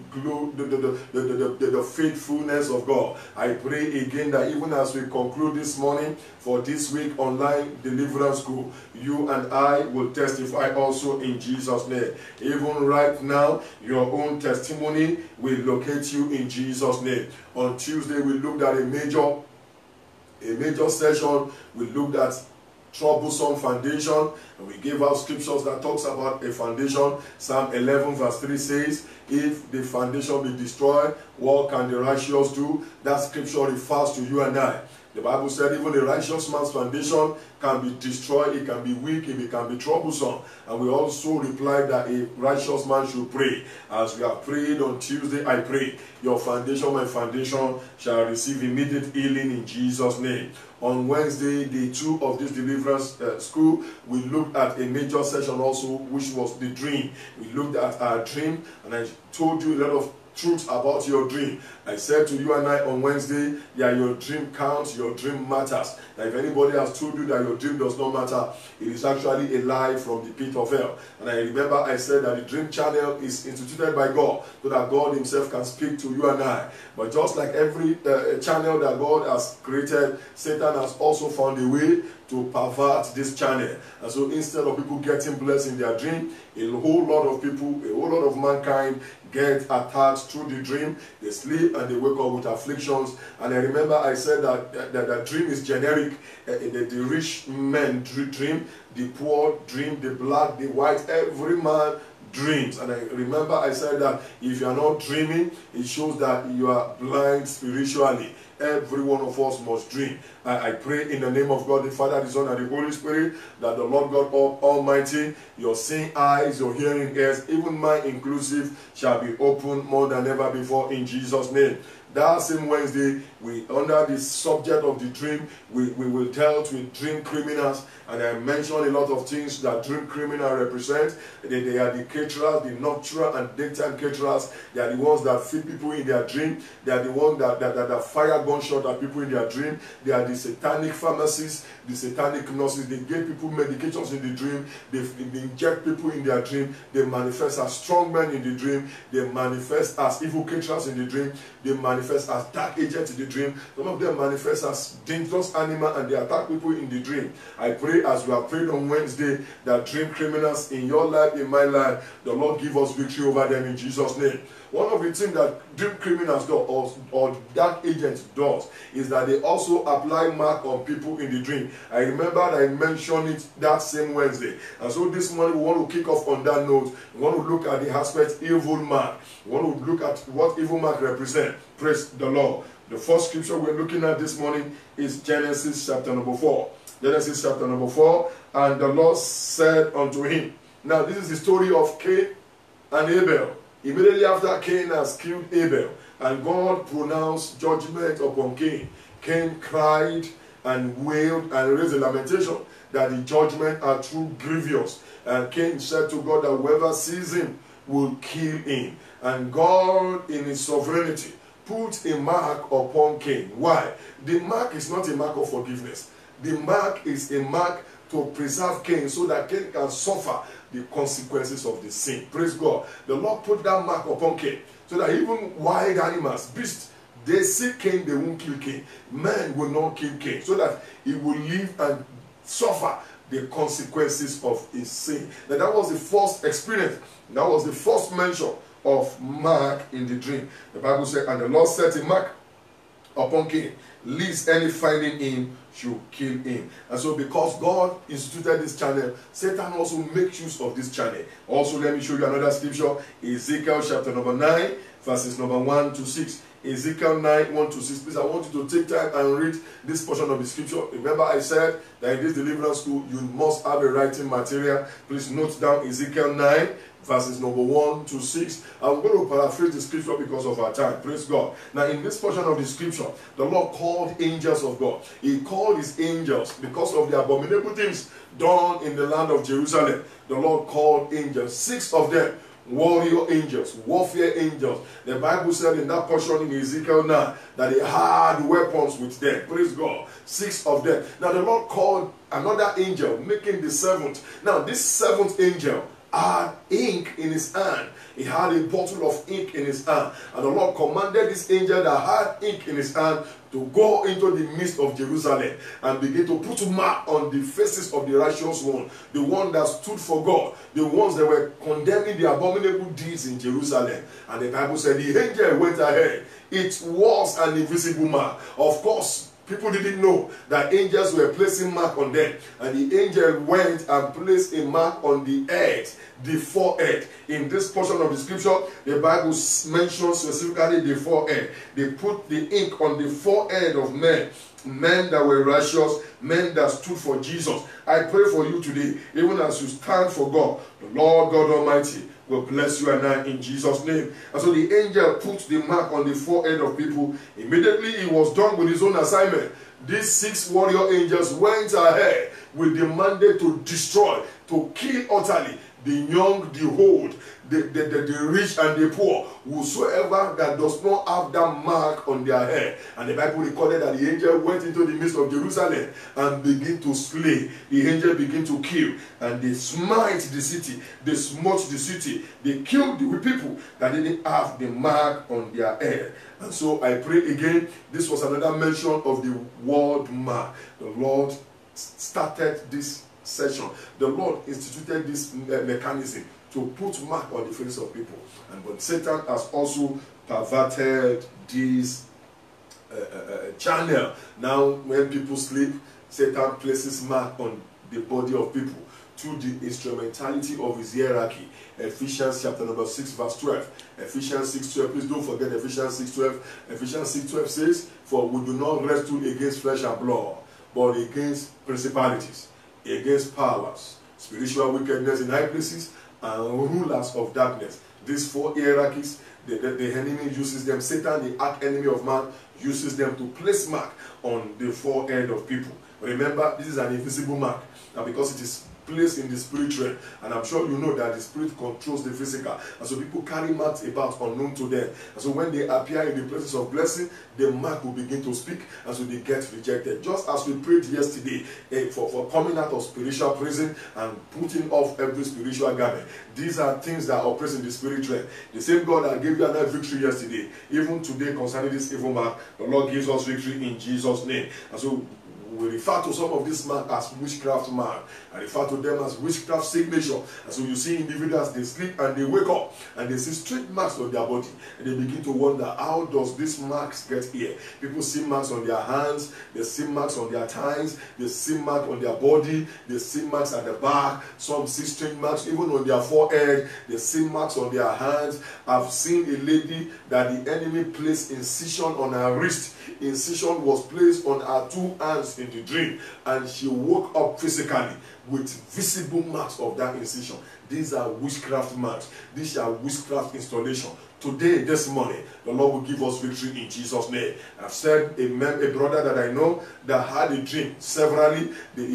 faithfulness of God. I pray again that even as we conclude this morning for this week online deliverance school, you and I will testify also in Jesus' name. Even right now, your own testimony will locate you in Jesus' name. On Tuesday, we looked at a major session. We looked at troublesome foundation, and we gave out scriptures that talks about a foundation. Psalm 11 verse 3 says, if the foundation be destroyed, what can the righteous do? That scripture refers to you and I. The Bible said even a righteous man's foundation can be destroyed, it can be weak, it can be troublesome. And we also replied that a righteous man should pray. As we have prayed on Tuesday, I pray, your foundation, my foundation, shall receive immediate healing in Jesus' name. On Wednesday, day 2 of this deliverance school, we looked at a major session also, which was the dream. We looked at our dream, and I told you a lot of truth about your dream. I said to you and I on Wednesday, yeah, your dream counts, your dream matters. Now, if anybody has told you that your dream does not matter, it is actually a lie from the pit of hell. And I remember I said that the dream channel is instituted by God, so that God himself can speak to you and I. But just like every channel that God has created, Satan has also found a way to pervert this channel. And so instead of people getting blessed in their dream, a whole lot of people, a whole lot of mankind get attacked through the dream. They sleep and they wake up with afflictions. And I remember I said that dream is generic. The rich men dream, the poor dream, the black, the white, every man dreams. And I remember I said that if you are not dreaming, it shows that you are blind spiritually. Every one of us must dream. I pray in the name of God, the Father, the Son, and the Holy Spirit, that the Lord God Almighty, your seeing eyes, your hearing ears, even mine inclusive, shall be opened more than ever before in Jesus' name. That same Wednesday, under the subject of the dream, we will dealt with dream criminals. And I mentioned a lot of things that dream criminals represent. They are the caterers, the nocturnal and daytime caterers. They are the ones that feed people in their dream. They are the ones that fire gunshot at people in their dream. They are the satanic pharmacists, the satanic nurses. They give people medications in the dream. They inject people in their dream. They manifest as strong men in the dream. They manifest as evil caterers in the dream. They manifest as dark agents in the dream. Some of them manifest as dangerous animals and they attack people in the dream. I pray as we have prayed on Wednesday that dream criminals in your life, in my life, the Lord give us victory over them in Jesus' name. One of the things that dream criminals do or dark agents does is that they also apply mark on people in the dream. I remember that I mentioned it that same Wednesday. And so this morning we want to kick off on that note. We want to look at the aspect evil mark. We want to look at what evil mark represent. Praise the Lord. The first scripture we're looking at this morning is Genesis chapter number 4. Genesis chapter number 4. And the Lord said unto him. Now this is the story of Cain and Abel. Immediately after Cain has killed Abel, and God pronounced judgment upon Cain, Cain cried and wailed and raised a lamentation that the judgment are too grievous. And Cain said to God that whoever sees him will kill him. And God in his sovereignty put a mark upon Cain. Why? The mark is not a mark of forgiveness. The mark is a mark to preserve Cain so that Cain can suffer the consequences of the sin. Praise God. The Lord put that mark upon Cain so that even wild animals, beasts, they see Cain, they won't kill Cain. Man will not kill Cain so that he will live and suffer the consequences of his sin. Now that was the first experience. That was the first mention of mark in the dream. The Bible said, and the Lord set a mark upon Cain, lest any finding him should kill him. And so because God instituted this channel, Satan also makes use of this channel. Also, let me show you another scripture. Ezekiel chapter number 9, verses number 1 to 6. Ezekiel 9, 1 to 6. Please, I want you to take time and read this portion of the scripture. Remember I said that in this deliverance school, you must have a writing material. Please note down Ezekiel 9, verses number 1 to 6. I'm going to paraphrase the scripture because of our time. Praise God. Now, in this portion of the scripture, the Lord called angels of God. He called his angels because of the abominable things done in the land of Jerusalem. The Lord called angels, 6 of them. Warrior angels, warfare angels. The Bible said in that portion in Ezekiel 9 that they had weapons with them. Praise God. 6 of them. Now the Lord called another angel, making the 7th. Now this 7th angel had ink in his hand. He had a bottle of ink in his hand. And the Lord commanded this angel that had ink in his hand to go into the midst of Jerusalem and begin to put mark on the faces of the righteous one, the one that stood for God, the ones that were condemning the abominable deeds in Jerusalem. And the Bible said the angel went ahead. It was an invisible mark. Of course, people didn't know that angels were placing mark on them. And the angel went and placed a mark on the head, the forehead. In this portion of the scripture, the Bible mentions specifically the forehead. They put the ink on the forehead of men. Men that were righteous, men that stood for Jesus. I pray for you today, even as you stand for God, the Lord God Almighty will bless you and I in Jesus' name. And so the angel put the mark on the forehead of people. Immediately he was done with his own assignment. These 6 warrior angels went ahead with the mandate to destroy, to kill utterly the young, the old, the rich and the poor, whosoever that does not have that mark on their head. And the Bible recorded that the angel went into the midst of Jerusalem and began to slay. The angel began to kill, and they smite the city, they smote the city, they killed the people that didn't have the mark on their head. And so I pray again, this was another mention of the word mark. The Lord started this session. The Lord instituted this mechanism to put mark on the face of people. And but Satan has also perverted this channel. Now, when people sleep, Satan places mark on the body of people through the instrumentality of his hierarchy. Ephesians chapter number 6 verse 12. Ephesians 6:12. Please don't forget Ephesians 6:12. Ephesians 6:12 says, "For we do not wrestle against flesh and blood, but against principalities, against powers, spiritual wickedness in high places, and rulers of darkness." These four hierarchies, the enemy uses them. Satan, the arch enemy of man, uses them to place mark on the forehead of people. Remember, this is an invisible mark. Now, because it is placed in the spirit realm, and I'm sure you know that the spirit controls the physical, and so people carry marks about unknown to them, and so when they appear in the places of blessing, the mark will begin to speak, and so they get rejected. Just as we prayed yesterday for coming out of spiritual prison and putting off every spiritual garment, these are things that operate in the spirit realm. The same God that gave you another victory yesterday, even today concerning this evil mark, the Lord gives us victory in Jesus' name. And so we refer to some of this mark as witchcraft mark. I refer to them as witchcraft signature. And so you see individuals, they sleep and they wake up and they see straight marks on their body. And they begin to wonder, how does these marks get here? People see marks on their hands, they see marks on their thighs, they see marks on their body, they see marks at the back, some see strange marks even on their forehead, they see marks on their hands. I've seen a lady that the enemy placed incision on her wrist. Incision was placed on her two hands in the dream, and she woke up physically with visible marks of that incision. These are witchcraft marks. These are witchcraft installation. Today, this morning, the Lord will give us victory in Jesus' name. I've said a brother that I know that had a dream severally.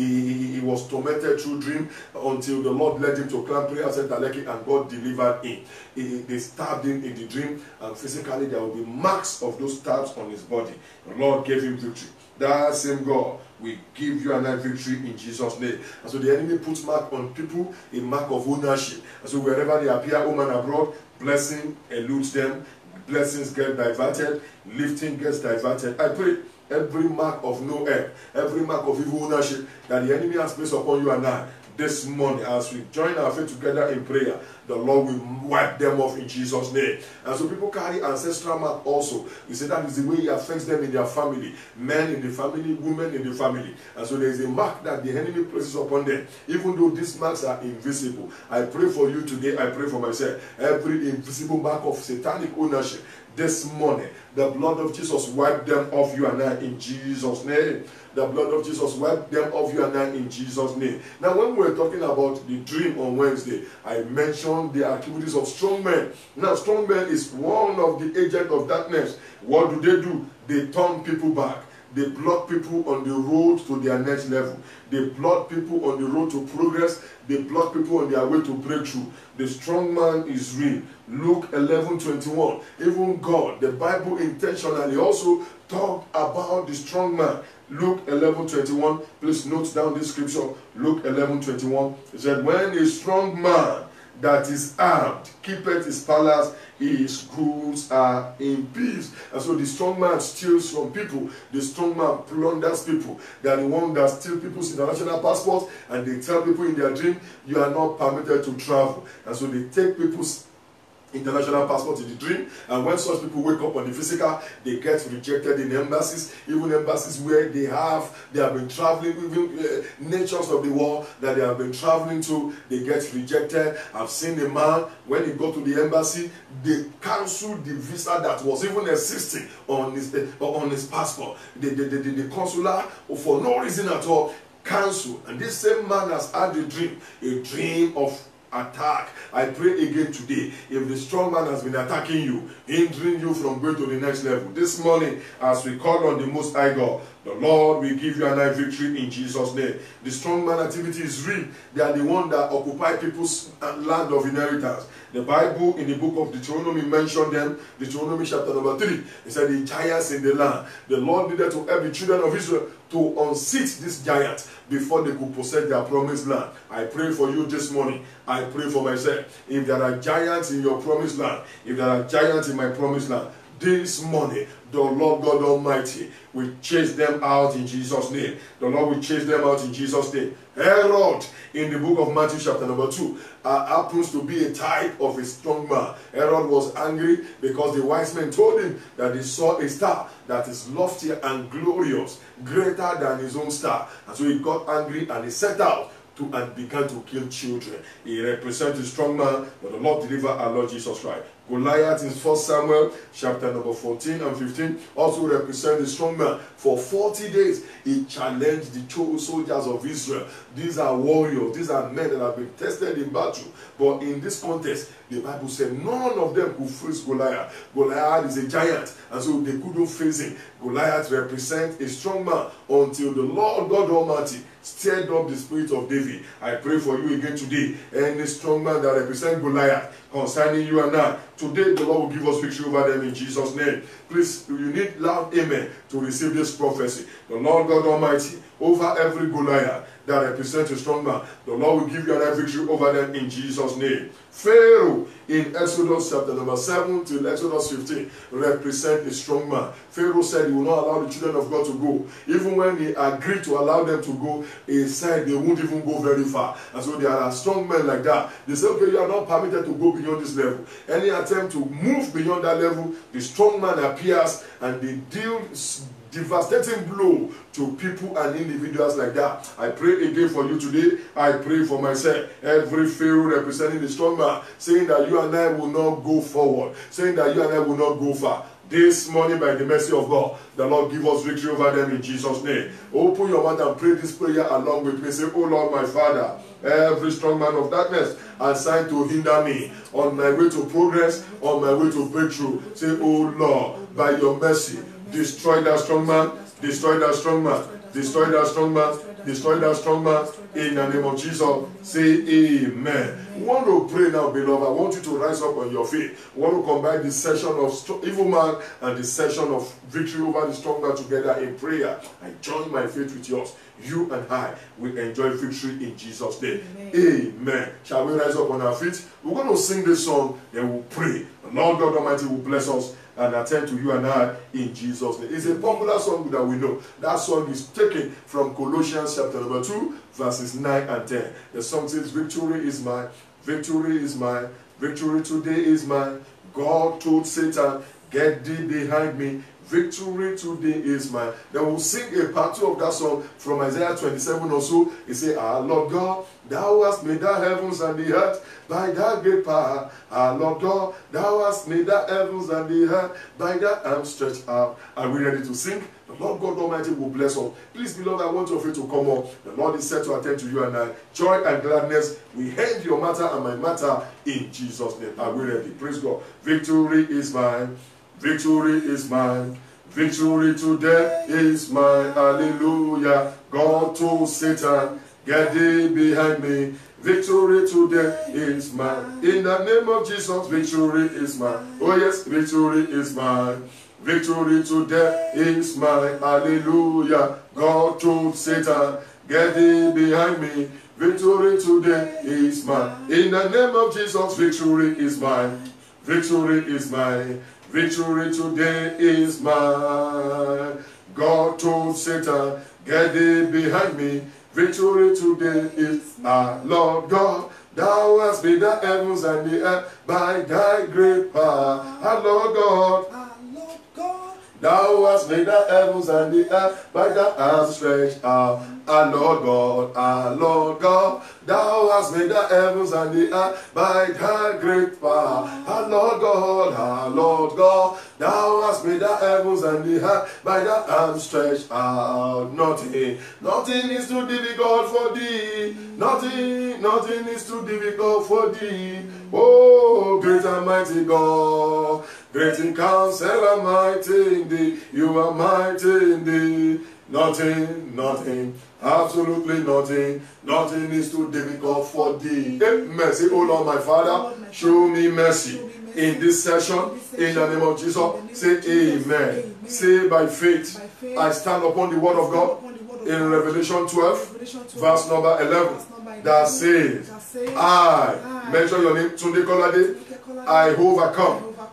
He was tormented through dream until the Lord led him to climb prayer center and God delivered him. They stabbed him in the dream, and physically there will be marks of those stabs on his body. The Lord gave him victory. That same God will give you another victory in Jesus' name. And so the enemy puts mark on people, a mark of ownership. And so wherever they appear, home and abroad, blessing eludes them, blessings get diverted, lifting gets diverted. I pray every mark of no help, every mark of evil ownership that the enemy has placed upon you and I, this morning, as we join our faith together in prayer, the Lord will wipe them off in Jesus' name. And so people carry ancestral mark also. You say that is the way He affects them in their family. Men in the family, women in the family. And so there is a mark that the enemy places upon them. Even though these marks are invisible. I pray for you today, I pray for myself. Every invisible mark of satanic ownership, this morning, the blood of Jesus wipe them off you and I in Jesus' name. The blood of Jesus wipe them off you and I in Jesus' name. Now, when we were talking about the dream on Wednesday, I mentioned the activities of strong men. Now, strong men is one of the agents of darkness. What do? They turn people back. They block people on the road to their next level. They block people on the road to progress. They block people on their way to breakthrough. The strong man is real. Luke 11:21. Even God, the Bible intentionally also talked about the strong man. Luke 11:21. Please note down this scripture. Luke 11:21. It said, when a strong man that is armed keepeth his palace, his goods are in peace. And so the strong man steals from people. The strong man plunders people. They are the one that steal people's international passports, and they tell people in their dream, you are not permitted to travel. And so they take people's international passport in the dream, and when such people wake up on the physical, they get rejected in embassies, even embassies where they have been traveling, even nations of the world that they have been traveling to, they get rejected. I've seen a man, when he got to the embassy, they cancelled the visa that was even existing on his passport. The consular, for no reason at all, cancelled. And this same man has had a dream of attack. I pray again today, if the strong man has been attacking you, hindering you from going to the next level, this morning, as we call on the Most High God, the Lord will give you a night victory in Jesus' name. The strong man activity is real. They are the one that occupy people's land of inheritance. The Bible in the book of Deuteronomy mentioned them. Deuteronomy chapter number 3. It said the giants in the land. The Lord needed to help the children of Israel to unseat these giants before they could possess their promised land. I pray for you this morning. I pray for myself. If there are giants in your promised land, if there are giants in my promised land, this morning, the Lord God Almighty will chase them out in Jesus' name. The Lord will chase them out in Jesus' name. Herod, in the book of Matthew chapter number 2, happens to be a type of a strong man. Herod was angry because the wise men told him that he saw a star that is loftier and glorious, greater than his own star. And so he got angry and he set out and began to kill children. He represents a strong man, but the Lord deliver our Lord Jesus Christ. Goliath in 1 Samuel chapter number 14 and 15 also represents a strong man. For 40 days, he challenged the soldiers of Israel. These are warriors. These are men that have been tested in battle. But in this contest, the Bible said none of them could face Goliath. Goliath is a giant, and so they couldn't face him. Goliath represents a strong man until the Lord God Almighty stirred up the spirit of David. I pray for you again today. Any strong man that represents Goliath concerning you and I, today the Lord will give us victory over them in Jesus' name. Please, you need loud amen to receive this prophecy. The Lord God Almighty, over every Goliath that represents a strong man, the Lord will give you another victory over them in Jesus' name. Pharaoh in Exodus chapter number 7 till Exodus 15 represents a strong man. Pharaoh said he will not allow the children of God to go. Even when he agreed to allow them to go, he said they won't even go very far. And so there are strong men like that. They say, okay, you are not permitted to go beyond this level. Any attempt to move beyond that level, the strong man appears and they deal devastating blow to people and individuals like that. I pray again for you today. I pray for myself. Every Pharaoh representing the strong man, saying that you and I will not go forward, saying that you and I will not go far. This morning, by the mercy of God, the Lord give us victory over them in Jesus' name. Open your mouth and pray this prayer along with me. Say, oh Lord, my Father, every strong man of darkness assigned to hinder me on my way to progress, on my way to breakthrough. Say, oh Lord, by your mercy, destroy that strong man, destroy that strong man, destroy that strong man, destroy that strong man, in the name of Jesus. Say amen. We want to pray now, beloved. I want you to rise up on your feet. We want to combine the session of evil man and the session of victory over the strong man together in prayer. I join my faith with yours. You and I will enjoy victory in Jesus' name. Amen. Shall we rise up on our feet? We're going to sing this song, then we'll pray. The Lord God Almighty will bless us and attend to you and I in Jesus' name. It's a popular song that we know. That song is taken from Colossians chapter number 2, verses 9 and 10. The song says, victory is mine, victory is mine, victory today is mine. God told Satan, get thee behind me. Victory today is mine. Then we'll sing a part 2 of that song from Isaiah 27 or so. It says, our Lord God, thou hast made the heavens and the earth by thy great power. Our Lord God, thou hast made the heavens and the earth by thy arm stretched out. Are we ready to sing? The Lord God Almighty will bless us. Please, beloved, I want your faith to come up. The Lord is set to attend to you and I. Joy and gladness, we end your matter and my matter in Jesus' name. Are we ready? Praise God. Victory is mine. Victory is mine. Victory today is mine. Hallelujah. God told Satan, get thee behind me. Victory today is mine. In the name of Jesus, victory is mine. Oh yes, victory is mine. Victory today is mine. Hallelujah. God told Satan, get thee behind me. Victory today is mine. In the name of Jesus, victory is mine. Victory is mine. Victory today is mine. God told Satan, get thee behind me. Victory today is our Lord God. Thou hast made the heavens and the earth by thy great power. Our Lord God. Our Lord God. Thou hast made the heavens and the earth by thy arm stretched out. Our Lord God, our Lord God, thou hast made the heavens and the earth by thy great power. Our Lord God, thou hast made the heavens and the earth by thy arm stretched out. Nothing is too difficult for thee. Nothing is too difficult for thee. Oh, great and mighty God, great in counsel and mighty in thee. You are mighty in thee. Nothing, absolutely nothing is too difficult for thee. Mercy, oh Lord my Father, show me mercy in this session, in the name of Jesus. Say amen. Say by faith, I stand upon the word of God in Revelation 12, verse number 11, that says, I, mention your name, Tunde Kolade, I overcome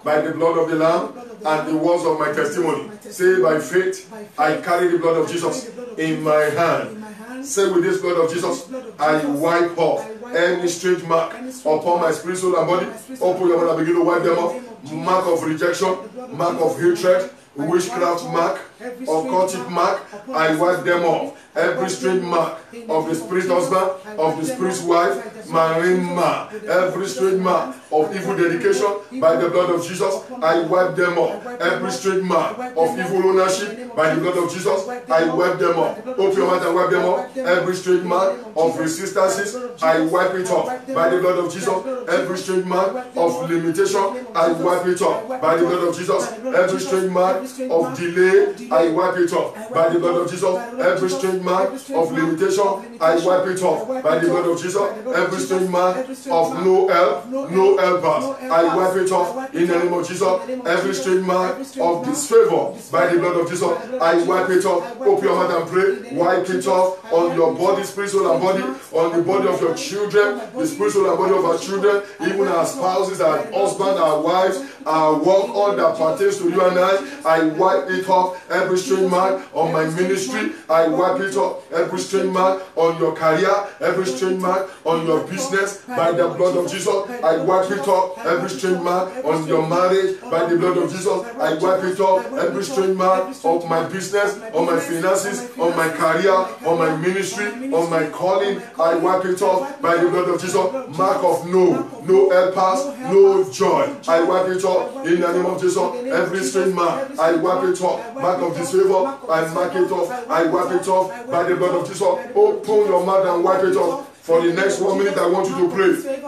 by the blood of the Lamb and the words of my testimony. Say, by faith, I carry the blood of Jesus in my hand. Say, with this blood of Jesus, I wipe off any strange mark upon my spirit, soul, and body. Open your mouth and begin to wipe them off. Mark of rejection, mark of hatred, witchcraft mark, occultic mark, I wipe them off. Every strange mark of the spirit husband, of the spirit's wife, marine mark, every strange mark of evil dedication, by the blood of Jesus, I wipe them off. Every strange mark of evil ownership, by the blood of Jesus, I wipe them off. Open your mouth and wipe them off. Every strange mark of resistances, I wipe it off. By the blood of Jesus, every strange mark of limitation, I wipe it off. By the blood of Jesus, every strange mark of delay, I wipe it off. By the blood of Jesus, every strange mark of limitation, I wipe it off. By the blood of Jesus, every strange mark of no help, no helpers, I wipe it off. In the name of Jesus, every strange mark of disfavor, by the blood of Jesus, I wipe it off. Open your mouth and pray. Wipe it off on your body, spirit, soul, and body, on the body of your children, the spirit, soul, and body of our children, even our spouses, our husbands, our wives, our work, all that pertains to you and I wipe it off. Every strange mark on my ministry, I wipe it off. Every strange mark on your career, every strange mark on your business, by the blood of Jesus, I wipe it off. Every strange mark on your marriage, by the blood of Jesus, I wipe it off. Every strange mark of my business, on my finances, on my career, on my ministry, on my calling, I wipe it off by the blood of Jesus. Mark of no helpers, no joy, I wipe it off in the name of Jesus. Every strange mark, I wipe it off. Mark of disfavor, I mark it off. I wipe it off by the blood of Jesus. Open your mouth and wipe it off. For the next 1 minute, I want you to pray.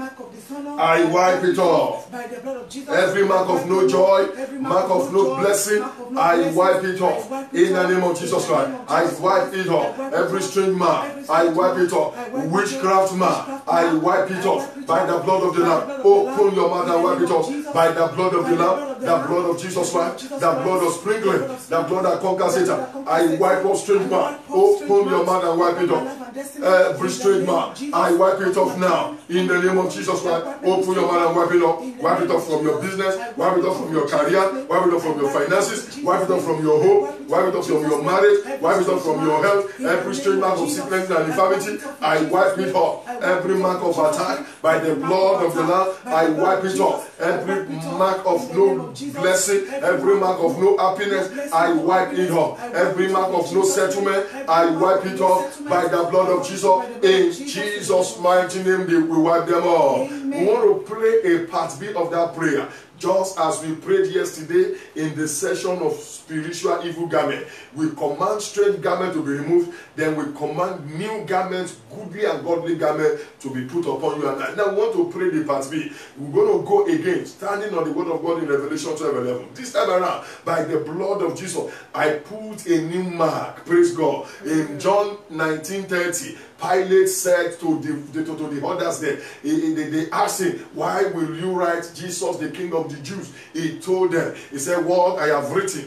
I wipe it off. Every mark of no joy, mark of no blessing, I wipe it off. In the name of Jesus Christ, I wipe it off. Every strange mark, I wipe it off. Witchcraft mark, I wipe it off. By the blood of the Lamb. Open your mouth and wipe it off. By the blood of the Lamb, the blood of Jesus Christ, the blood of sprinkling, the blood that conquers Satan, I wipe off strange mark. Open your mouth and wipe it off. Every strange mark, I wipe it off now. In the name of Jesus Christ, open your mouth and wipe it off. Wipe it off from your business, wipe it off from your career, wipe it off from your finances, wipe it off from your home, wipe it off from your marriage, wipe it off from your health. Every strange mark of sickness and infirmity, I wipe it off. Every mark of attack, by the blood of the Lamb, I wipe it off. Every mark of no blessing, every mark of no happiness, I wipe it off. Every mark of no settlement, I wipe it off by the blood of Jesus. In Jesus' mighty name, we wipe them all. We want to pray a part B of that prayer. Just as we prayed yesterday in the session of spiritual evil garment, we command strange garment to be removed, then we command new garments, goodly and godly garment to be put upon you and I. Now we want to pray the part B. We're going to go again, standing on the word of God in Revelation 12:11. This time around, by the blood of Jesus, I put a new mark. Praise God. In John 19:30, Pilate said to the others there, they asked him, why will you write Jesus the King of the Jews? He told them, he said, what I have written,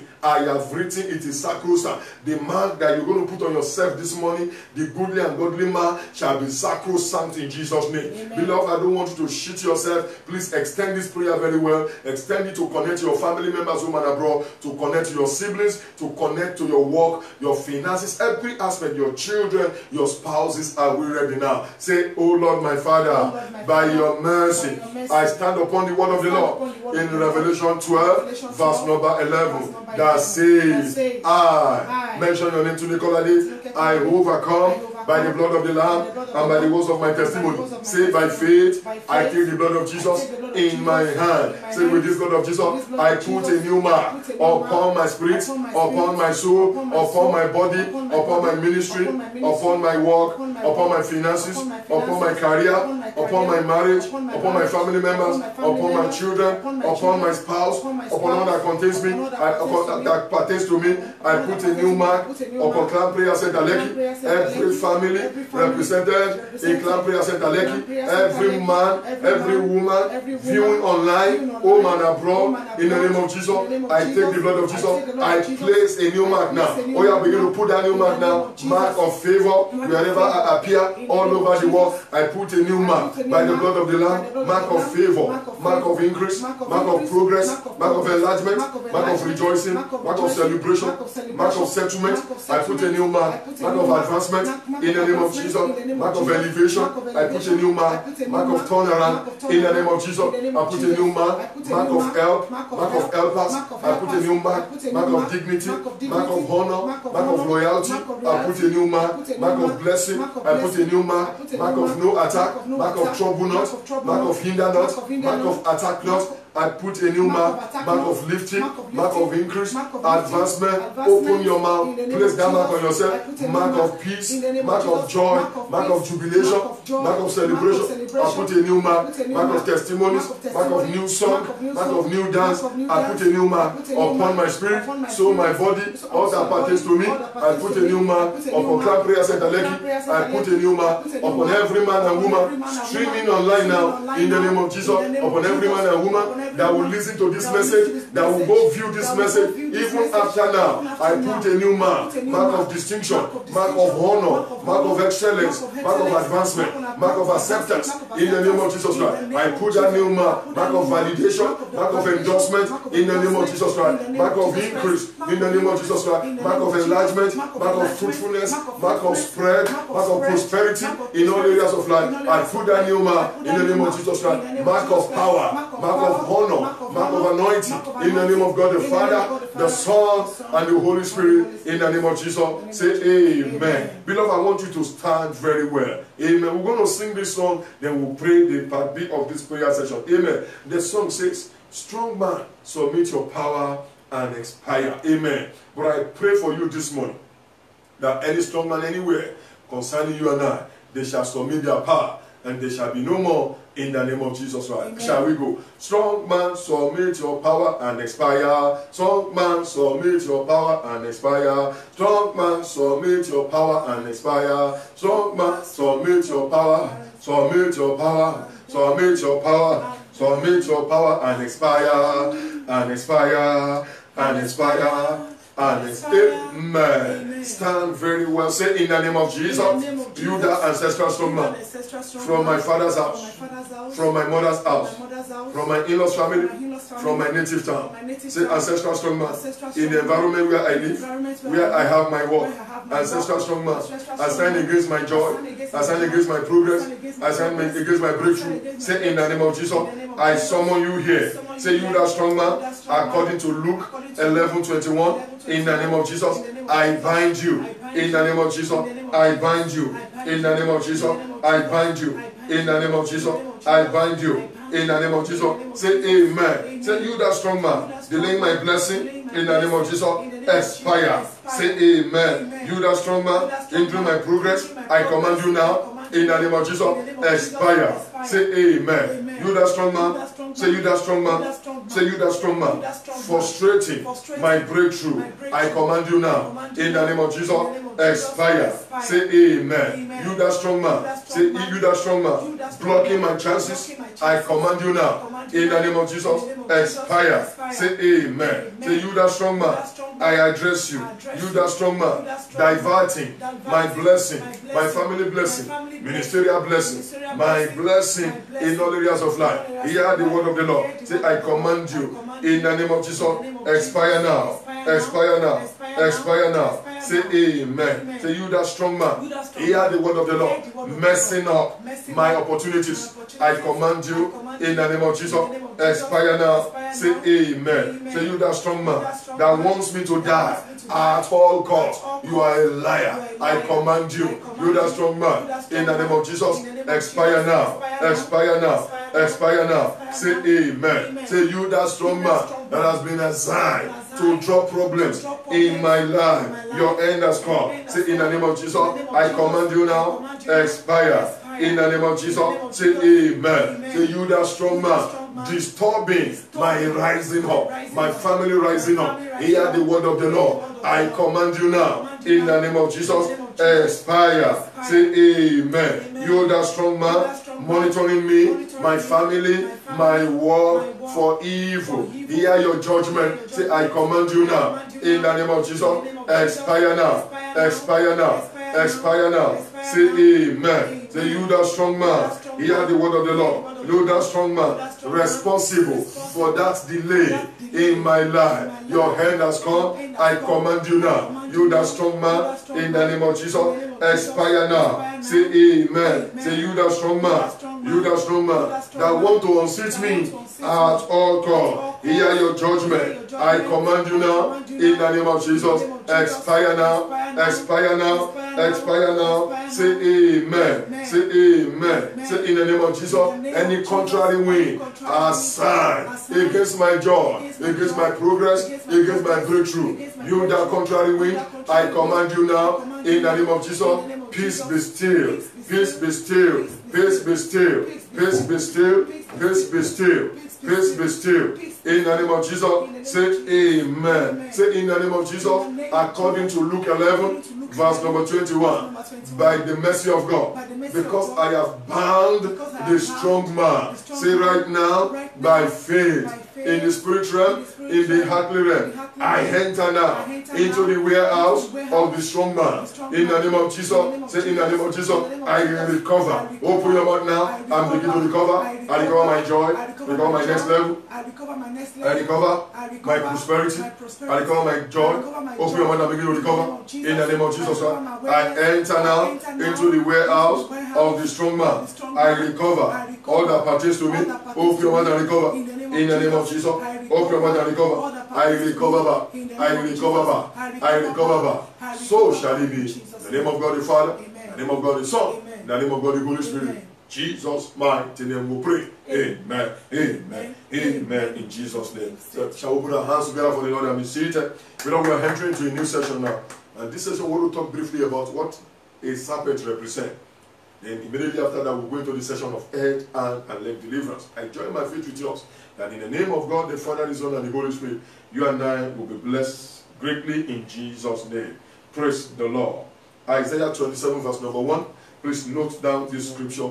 it is sacrosanct. The mark that you're going to put on yourself this morning, the goodly and godly mark, shall be sacrosanct in Jesus' name. Amen. Beloved, I don't want you to shit yourself. Please extend this prayer very well. Extend it to connect to your family members home and abroad, to connect to your siblings, to connect to your work, your finances, every aspect, your children, your spouses. Are we ready now? Say, oh Lord my Father, by your mercy, I stand upon the word of the Lord in Revelation 12, verse number 11. That says, I mention your name to Nicolade, I overcome by the blood of the Lamb and by the words of my testimony. Say, by faith, I take the blood of Jesus in my hand. Say, with this blood of Jesus, I put a new mark upon my spirit, upon my soul, upon my body, upon my ministry, upon my work, upon my finances, upon my career, upon my marriage, upon my family members, upon my children, upon my spouse, upon all that contains me, that pertains to me. I put a new mark upon Clan Prayer Center Lekki. Every family represented in Clan Prayer Center Lekki, every man, every woman viewing online, home and abroad, in the name of Jesus, I take the blood of Jesus. I place a new mark now. Oh yeah, begin to put that new mark now. Mark of favor wherever I appear all over the world. I put a new mark. mark by the blood of the Lamb, mark of favor, mark of increase, mark of progress, mark of enlargement, mark of rejoicing, mark of celebration, mark of settlement. I put a new mark of advancement in the name of Jesus, mark of elevation. I put a new mark of turnaround in the name of Jesus. I put a new mark of help, mark of helpers. I put a new mark of dignity, mark of honor, mark of loyalty. I put a new mark of blessing. I put a new mark of no attack, mark of trouble not, mark of hinder not, mark of attack not. I put a new mark of lifting, mark of increase, advancement. Open your mouth, place that mark on yourself. Mark of peace, mark of joy, mark of jubilation, mark of celebration. I put a new mark of testimonies, mark of new song, mark of new dance. I put a new mark upon my spirit, so my body, all that pertains to me. I put a new mark upon Clan Prayer Center Lekki. I put a new mark upon every man and woman streaming online now in the name of Jesus. Upon every man and woman that will listen to this message, that will go view this message, even after now. I put a new mark of distinction, mark of honor, mark of excellence, mark of advancement, mark of acceptance in the name of Jesus Christ. I put a new mark of validation, mark of endorsement in the name of Jesus Christ, mark of increase in the name of Jesus Christ, mark of enlargement, mark of fruitfulness, mark of spread, mark of prosperity in all areas of life. I put a new mark in the name of Jesus Christ, mark of power, mark of honor, mark of anointing in the name of God the Father, the Son, and the Holy Spirit in the name of Jesus. Say amen. Beloved, I want you to stand very well. Amen. We're going to sing this song, then we'll pray the part B of this prayer session. Amen. The song says, strong man, submit your power and expire. Amen. But I pray for you this morning that any strong man anywhere concerning you and I, they shall submit their power and they shall be no more in the name of Jesus Christ. Amen. Shall we go? Strong man, submit your power and expire. Strong man, submit your power and expire. Strong man, submit your power and expire. Strong man, submit your power, submit your power, submit your power, submit your power and expire, and expire, and expire. Amen. Stand very well. Say in the name of Jesus, you that ancestral strong man, from my father's house, from my mother's house, from my in-laws family, from my native town. Say ancestral strong man, in the environment where I live, where I have my work. Ancestral strong man, I stand against my joy, I stand against my progress, I stand against my breakthrough. Say in the name of Jesus, I summon you here. Say you that strong man, according to Luke 11:21. In the name of Jesus, I bind you. In the name of Jesus, I bind you. In the name of Jesus, I bind you. In the name of Jesus, I bind you. In the name of Jesus, say amen. Say you that strong man, delaying my blessing. In the name of Jesus, expire. Say amen. You that strong man, hindering my progress, I command you now. In the name of Jesus, expire. Say amen. You that strong man, say you that strong man, say you that strong man, frustrating my breakthrough, I command you now. In the name of Jesus, expire. Say amen. You that strong man, say you that strong man, blocking my chances, I command you now. In the name of Jesus, expire. Say amen. Say you that strong man, I address you. You that strong man, diverting my blessing, my family blessing, ministerial blessing, my blessing in all areas of life. Hear the word of the Lord. Say, I command you in the name of Jesus, expire now, expire now, expire now. Say amen. Say you that strong man, hear the word of the Lord, messing up my opportunities. I command you in the name of Jesus, expire now. Say amen. Say you that strong man that wants me to die at all costs, you are a liar. I command you, you that strong man, in the name of Jesus, expire now, expire now, expire now. Say amen. Say you that strong man that has been assigned to drop problems in my life, your end has come. Say in the name of Jesus, I command you now, expire. In the name of Jesus, say amen. Say you that strong man, disturbing my rising up, my family rising up. Hear the word of the Lord. I command you now. In the name of Jesus, expire. Say amen. You that strong man monitoring me, my family, my work for evil. Hear your judgment. Say, I command you now. In the name of Jesus, expire now. Expire now. Expire now. Say amen. Say, you that strong man, hear the word of the Lord. You that strong man, responsible for that delay in my life. Your hand has come. I command you now. You that strong man, in the name of Jesus, expire now. Say amen. Say, you that strong man, you that strong man that want to unseat me at all costs. Hear your judgment. I command you now in the name of Jesus. Expire now. Expire now. Expire now. Say amen. Say amen. Say, in the name of Jesus, any contrary wind assigned against my joy, against my progress, against my breakthrough, you that contrary wind, I command you now in the name of Jesus. Peace be still. Peace be still. Peace be still. Peace be still. Peace be still. Peace be still. In the name of Jesus, say amen. Say, in the name of Jesus, according to Luke 11, verse number 21, by the mercy of God, because I have bound the strong man. Say right now, by faith, in the spirit realm, in the heavenly realm, I enter now into the warehouse of the strong man. In the name of Jesus, say, in the name of Jesus, I recover. Open your mouth now and begin to recover. I recover my joy, recover my next level. I recover my prosperity. I recover my joy. Open your mouth and begin to recover. In the name of Jesus, I enter now into the warehouse of the strong man. I recover all that pertains to me. Open your mouth and recover. In the name of Jesus, open your mouth and recover. I recover back. I recover back. I recover back. So shall it be. In the name of God the Father, in the name of God the Son, in the name of God the Holy Spirit. Jesus' mighty name we pray. Amen. Amen. Amen. In Jesus' name. So shall we put our hands together for the Lord and be seated? We are entering into a new session now. And this session we will talk briefly about what a serpent represents. Then immediately after that, we'll go into the session of head, hand, and leg deliverance. I join my faith with yours that in the name of God, the Father, the Son, and the Holy Spirit, you and I will be blessed greatly in Jesus' name. Praise the Lord. Isaiah 27 verse number 1. Please note down this scripture.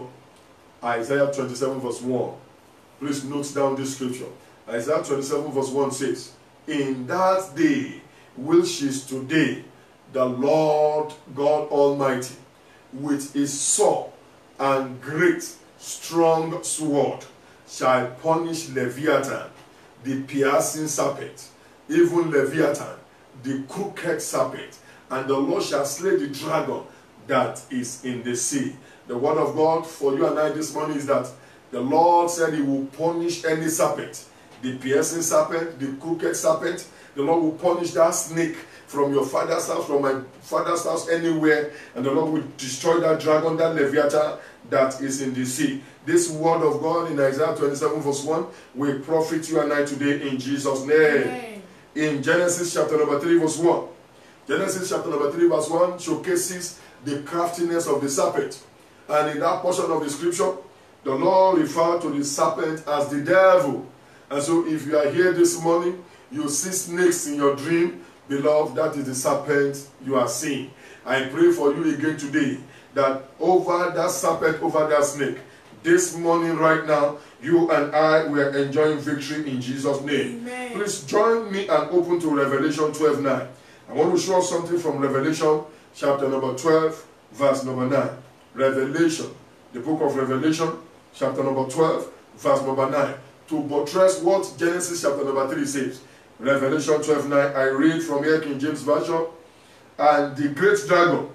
Isaiah 27 verse 1. Please note down this scripture. Isaiah 27 verse 1 says, in that day which is today, the Lord God Almighty, with his sword and great strong sword, shall punish Leviathan, the piercing serpent, even Leviathan, the crooked serpent, and the Lord shall slay the dragon that is in the sea. The word of God for you and I this morning is that the Lord said he will punish any serpent, the piercing serpent, the crooked serpent. The Lord will punish that snake from your father's house, from my father's house, anywhere, and the Lord will destroy that dragon, that Leviathan that is in the sea. This word of God in Isaiah 27 verse 1 will profit you and I today in Jesus' name. Amen. In Genesis chapter number 3 verse 1. Genesis chapter number 3 verse 1 showcases the craftiness of the serpent. And in that portion of the scripture, the Lord referred to the serpent as the devil. And so if you are here this morning, you see snakes in your dream, beloved, that is the serpent you are seeing. I pray for you again today that over that serpent, over that snake, this morning right now, you and I were enjoying victory in Jesus' name. Amen. Please join me and open to Revelation 12:9. I want to show us something from Revelation chapter number 12, verse number 9. Revelation, the book of Revelation, chapter number 12, verse number 9. To buttress what Genesis chapter number 3 says. Revelation 12:9, I read from here, King James Version. And the great dragon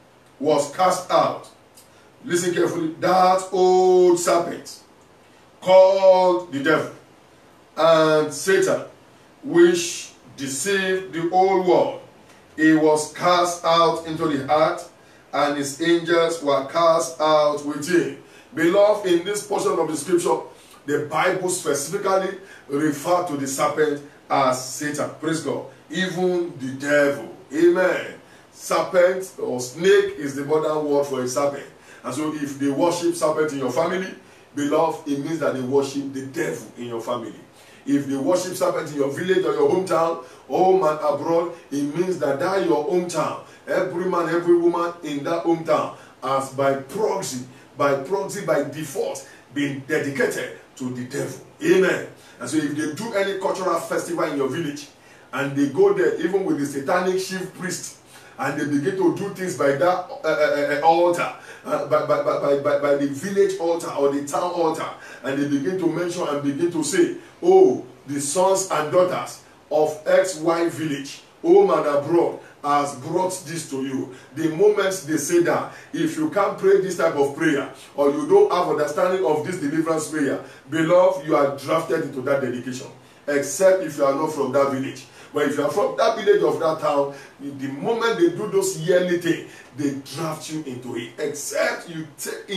was cast out. Listen carefully. That old serpent, called the devil and Satan, which deceived the whole world. He was cast out into the earth, and his angels were cast out with him. Beloved, in this portion of the scripture, the Bible specifically refers to the serpent as Satan. Praise God. Even the devil. Amen. Serpent or snake is the modern word for a serpent. And so if they worship serpent in your family, beloved, it means that they worship the devil in your family. If they worship serpent in your village or your hometown, home and abroad, it means that your hometown, every man, every woman in that hometown, as by proxy, by proxy, by default, been dedicated to the devil. Amen. And so if they do any cultural festival in your village, and they go there even with the satanic chief priest, and they begin to do things by that altar, by the village altar or the town altar, and they begin to mention and begin to say, oh, the sons and daughters of XY village, home and abroad, has brought this to you. The moment they say that, if you can't pray this type of prayer, or you don't have understanding of this deliverance prayer, beloved, you are drafted into that dedication, except if you are not from that village. But if you are from that village of that town, the moment they do those yearly things, they draft you into it. Except you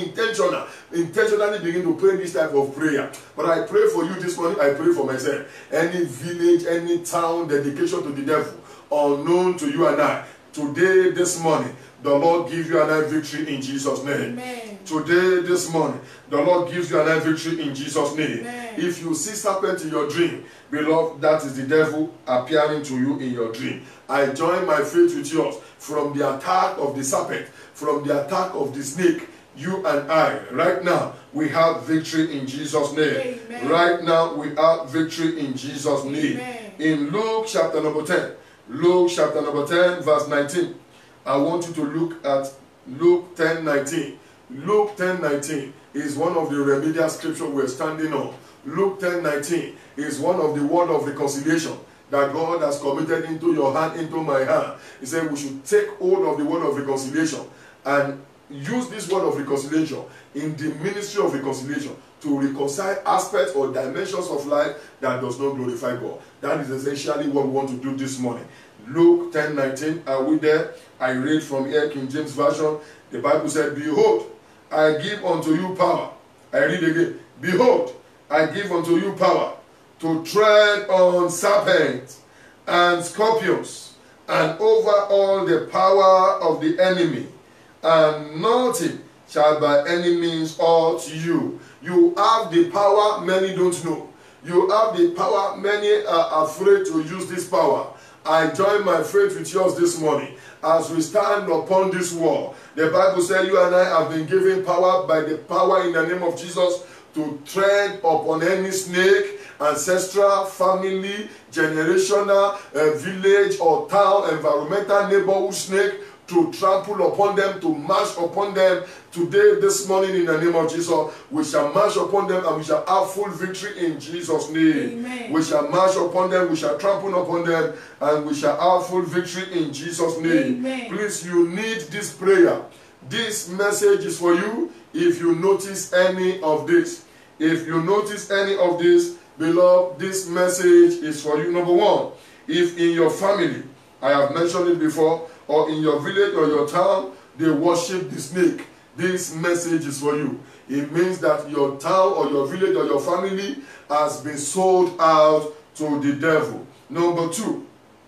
intentionally begin to pray this type of prayer. But I pray for you this morning, I pray for myself. Any village, any town, dedication to the devil, unknown to you and I, today, this morning, the Lord gives you and I victory in Jesus' name. Amen. Today, this morning, the Lord gives you and I victory in Jesus' name. Amen. If you see serpent in your dream, beloved, that is the devil appearing to you in your dream. I join my faith with yours. From the attack of the serpent, from the attack of the snake, you and I, right now, we have victory in Jesus' name. Amen. Right now, we have victory in Jesus' name. Amen. In Luke chapter number 10, Luke chapter number 10, verse 19. I want you to look at Luke 10:19. Luke 10:19 is one of the remedial scripture we're standing on. Luke 10:19 is one of the word of reconciliation that God has committed into your hand, into my hand. He said we should take hold of the word of reconciliation and use this word of reconciliation in the ministry of reconciliation to reconcile aspects or dimensions of life that does not glorify God. That is essentially what we want to do this morning. Luke 10:19, are we there? I read from here, King James Version. The Bible said, behold, I give unto you power. I read again. Behold, I give unto you power to tread on serpents and scorpions and over all the power of the enemy, and nothing shall by any means hurt you. You have the power many don't know. You have the power many are afraid to use this power. I join my faith with yours this morning as we stand upon this wall. The Bible says you and I have been given power by the power in the name of Jesus to tread upon any snake, ancestral, family, generational, village or town, environmental, neighborhood snake, to trample upon them, to march upon them. Today, this morning, in the name of Jesus, we shall march upon them and we shall have full victory in Jesus' name. Amen. We shall march upon them, we shall trample upon them, and we shall have full victory in Jesus' name. Amen. Please, you need this prayer. This message is for you if you notice any of this. If you notice any of this, beloved, this message is for you. Number one, if in your family, I have mentioned it before, or in your village or your town, they worship the snake, this message is for you. It means that your town or your village or your family has been sold out to the devil. Number two,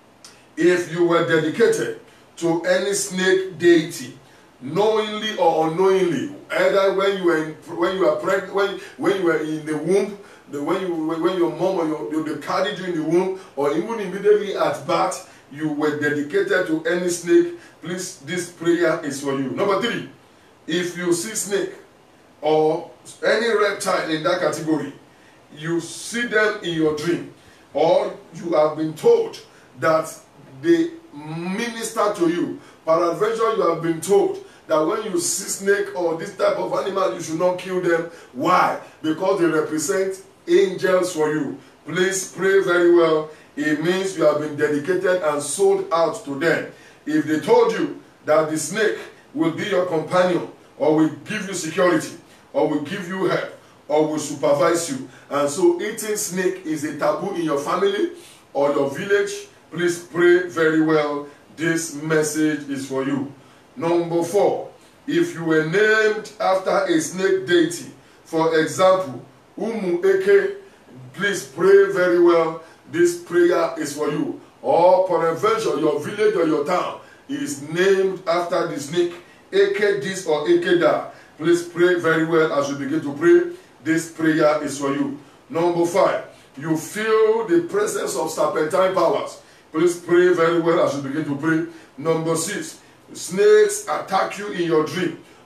if you were dedicated to any snake deity, knowingly or unknowingly, either when you were pregnant, when you were in the womb, when your mom or they carried you in the womb, or even immediately at birth, you were dedicated to any snake, please, this prayer is for you. Number three, if you see snake or any reptile in that category, you see them in your dream, or you have been told that they minister to you. Peradventure, you have been told that when you see snake or this type of animal, you should not kill them. Why? Because they represent angels for you. Please pray very well. It means you have been dedicated and sold out to them. If they told you that the snake will be your companion, or will give you security, or will give you help, or will supervise you, and so eating snake is a taboo in your family or your village, please pray very well. This message is for you. Number four, if you were named after a snake deity, for example, Umu Eke, please pray very well. This prayer is for you. Or peradventure, your village or your town is named after the snake, Eke this or Eke that. Please pray very well as you begin to pray. This prayer is for you. Number five, you feel the presence of serpentine powers. Please pray very well as you begin to pray. Number six, snakes attack you in your dream,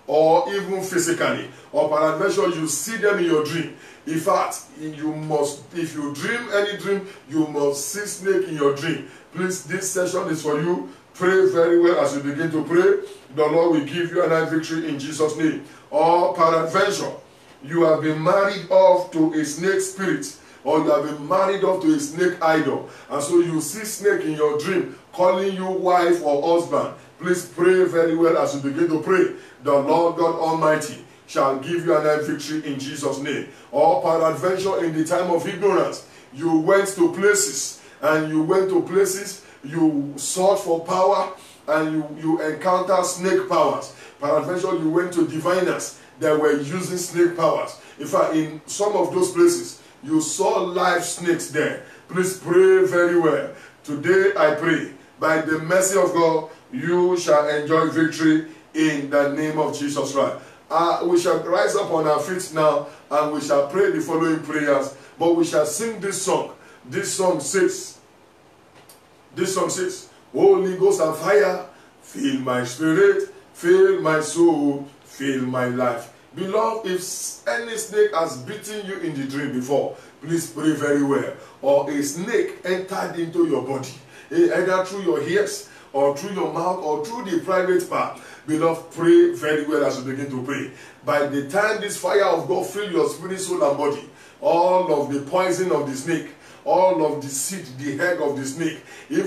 or even physically, or peradventure you see them in your dream. In fact, you must, if you dream any dream, you must see snake in your dream. Please, this session is for you. Pray very well as you begin to pray. The Lord will give you a nice victory in Jesus' name. Or peradventure, you have been married off to a snake spirit, or you have been married off to a snake idol, and so you see snake in your dream calling you wife or husband. Please pray very well as you begin to pray. The Lord God Almighty shall give you a nice victory in Jesus' name. Or peradventure, in the time of ignorance, you went to places, and you sought for power, and you encounter snake powers. Peradventure, you went to diviners that were using snake powers. In fact, in some of those places, you saw live snakes there. Please pray very well. Today I pray, by the mercy of God, you shall enjoy victory in the name of Jesus Christ. We shall rise up on our feet now, and we shall pray the following prayers, but we shall sing this song. This song says, Holy Ghost and fire, fill my spirit, fill my soul, fill my life. Beloved, if any snake has bitten you in the dream before, please pray very well. Or a snake entered into your body, either through your ears, or through your mouth, or through the private part. Beloved, pray very well as you begin to pray. By the time this fire of God fills your spirit, soul, and body, all of the poison of the snake, all of the seed, the egg of the snake,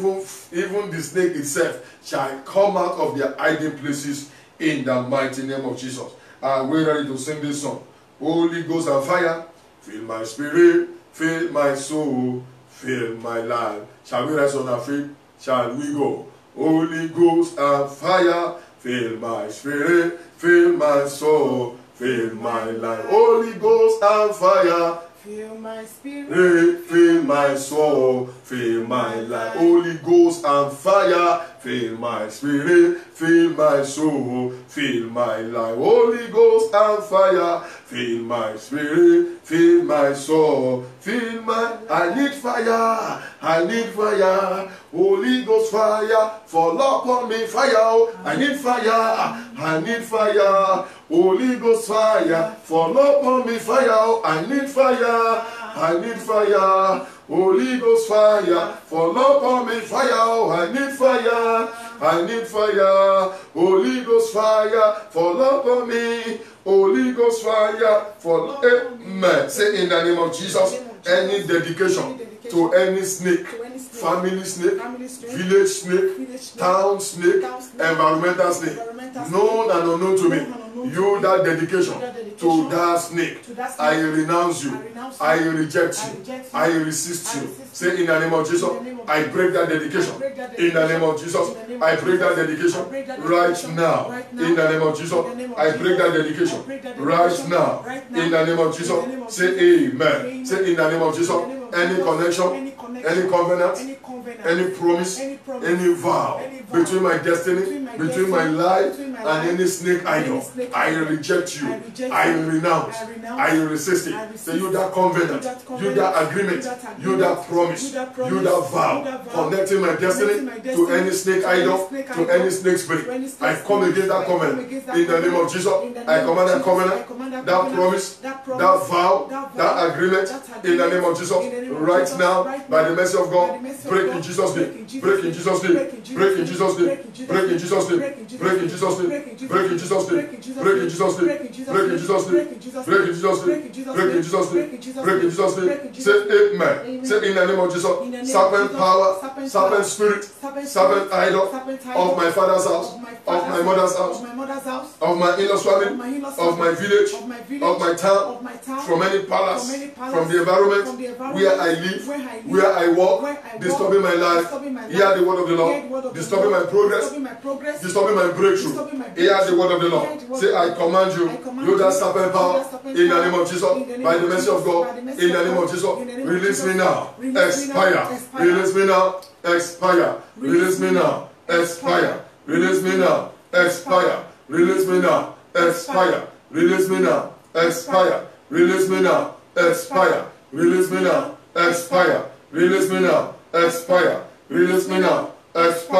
even the snake itself shall come out of their hiding places in the mighty name of Jesus. And we're ready to sing this song. Holy Ghost and fire, fill my spirit, fill my soul, fill my life. Shall we rise on our feet? Shall we go? Holy Ghost and fire, fill my spirit, fill my soul, fill my life. Holy Ghost and fire, fill my spirit, fill my soul, fill my life. Holy Ghost and fire, fill my spirit, fill my soul, fill my life. Holy Ghost and fire, fill my spirit, fill my soul, fill my... I need fire, I need fire. Holy Ghost fire, fall upon me, fire. I need fire, I need fire. Holy Ghost fire, fall upon me, fire. I need fire, I need fire. Holy Ghost fire, fall upon me, fire. I need fire, I need fire. Holy Ghost fire, fall upon me. Holy Ghost fire, fall. Amen. Say in the name of Jesus, any dedication to any snake, family snake, village snake, town snake, environmental snake, known and unknown to me, you that dedication to that snake, I renounce you, I reject you, I resist you. Say in the name of Jesus, I break that dedication. In the name of Jesus, I break that dedication right now. In the name of Jesus, I break that dedication right now. In the name of Jesus, say amen. Say in the name of Jesus, any connection, any covenant, any promise, any vow between my destiny, between my life and any snake idol, I reject you, I renounce, I resist it. Say you that covenant, you that agreement, you that promise, you that vow, connecting my destiny to any snake idol, to any snake spirit. I come against that covenant in the name of Jesus. I command that covenant, that promise, that vow, that agreement in the name of Jesus. Right now, by the mercy of God, break in Jesus' name, break in Jesus' name, break in Jesus' name, break in Jesus' name, break in Jesus' name, break in Jesus' name, break in Jesus' name, break in Jesus' name, break in Jesus' name, break in Jesus' name, break in Jesus' name, break in Jesus' name. Say amen. Say in the name of Jesus, serpent power, serpent spirit, serpent idol of my father's house, of my mother's house, of my in-laws family, of my village, of my town, from any palace, from the environment where I live, where I walk, disturbing my life, hear the word of the Lord, disturbing my progress, disturbing my breakthrough, hear the word of the Lord. Say, I command you, you that serpent power, in the name of Jesus, by the mercy of God, in the name of Jesus, release me now, expire, release me now, expire, release me now, expire, release me now, expire, release me now, expire, release me now, expire, release me now, expire, release me now, expire, release me now, expire, release me now, expire,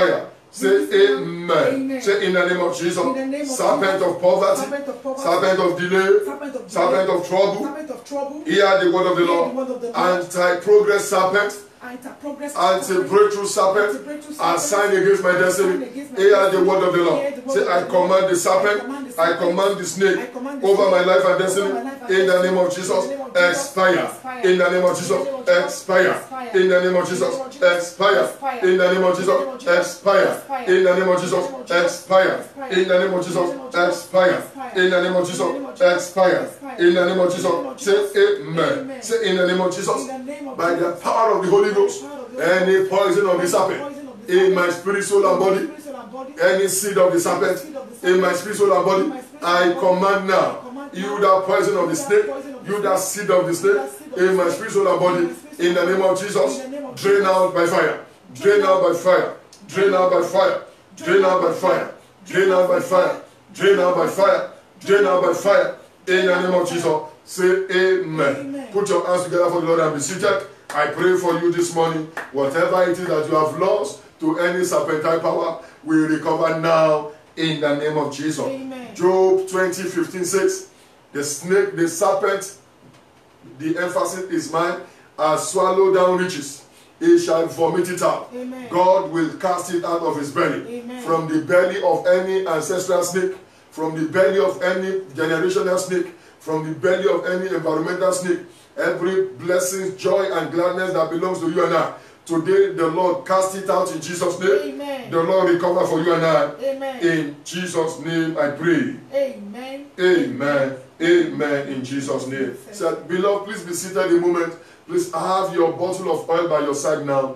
Say amen. Say in the name of Jesus. Serpent of poverty, serpent of delay, serpent of trouble. Hear the word of the Lord. Anti-progress serpent, anti-breakthrough serpent, assigned against my destiny. Hear the word of the Lord. Say, I command the serpent, I command the snake over my life and destiny. In the name of Jesus, expire. In the name of Jesus, expire. In the name of Jesus, expire. In the name of Jesus, expire. In the name of Jesus, expire. In the name of Jesus, expire. In the name of Jesus, expire. In the name of Jesus, say amen. Say in the name of Jesus, by the power of the Holy Ghost, any poison of the serpent in my spirit, soul, and body, any seed of the serpent in my spirit, soul, and body, I command now. You that poison of the snake, you that seed of the snake in my spirit, soul, and body, in the name of Jesus, drain out by fire. Drain out by fire. Drain out by fire. Drain out by fire. Drain out by fire. Drain out by fire. Drain out by fire. In the name of Jesus, say amen. Put your hands together for the Lord and be seated. I pray for you this morning. Whatever it is that you have lost to any serpentine power, we recover now in the name of Jesus. Amen. Job 20:15 the snake, the serpent, the emphasis is mine, has swallowed down riches. He shall vomit it out. Amen. God will cast it out of his belly. Amen. From the belly of any ancestral snake, from the belly of any generational snake, from the belly of any environmental snake, every blessing, joy, and gladness that belongs to you and I. Today, the Lord cast it out in Jesus' name. Amen. The Lord recover for you and I. Amen. In Jesus' name I pray. Amen. Amen. Amen. In Jesus' name. So, beloved, please be seated a moment. Please have your bottle of oil by your side now.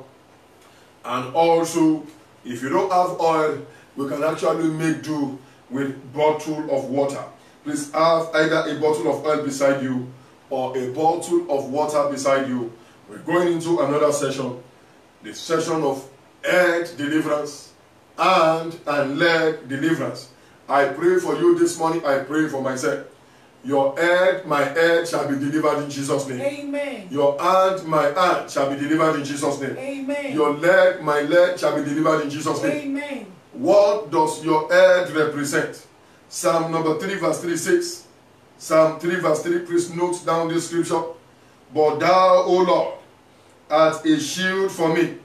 And also, if you don't have oil, we can actually make do with bottle of water. Please have either a bottle of oil beside you or a bottle of water beside you. We're going into another session, the session of head deliverance and leg deliverance. I pray for you this morning. I pray for myself. Your head, my head shall be delivered in Jesus' name. Amen. Your hand, my hand shall be delivered in Jesus' name. Amen. Your leg, my leg shall be delivered in Jesus' name. Amen. What does your head represent? Psalm number 3 verse 3 says, Psalm 3 verse 3, please note down this scripture. But thou, O Lord, art a shield for me,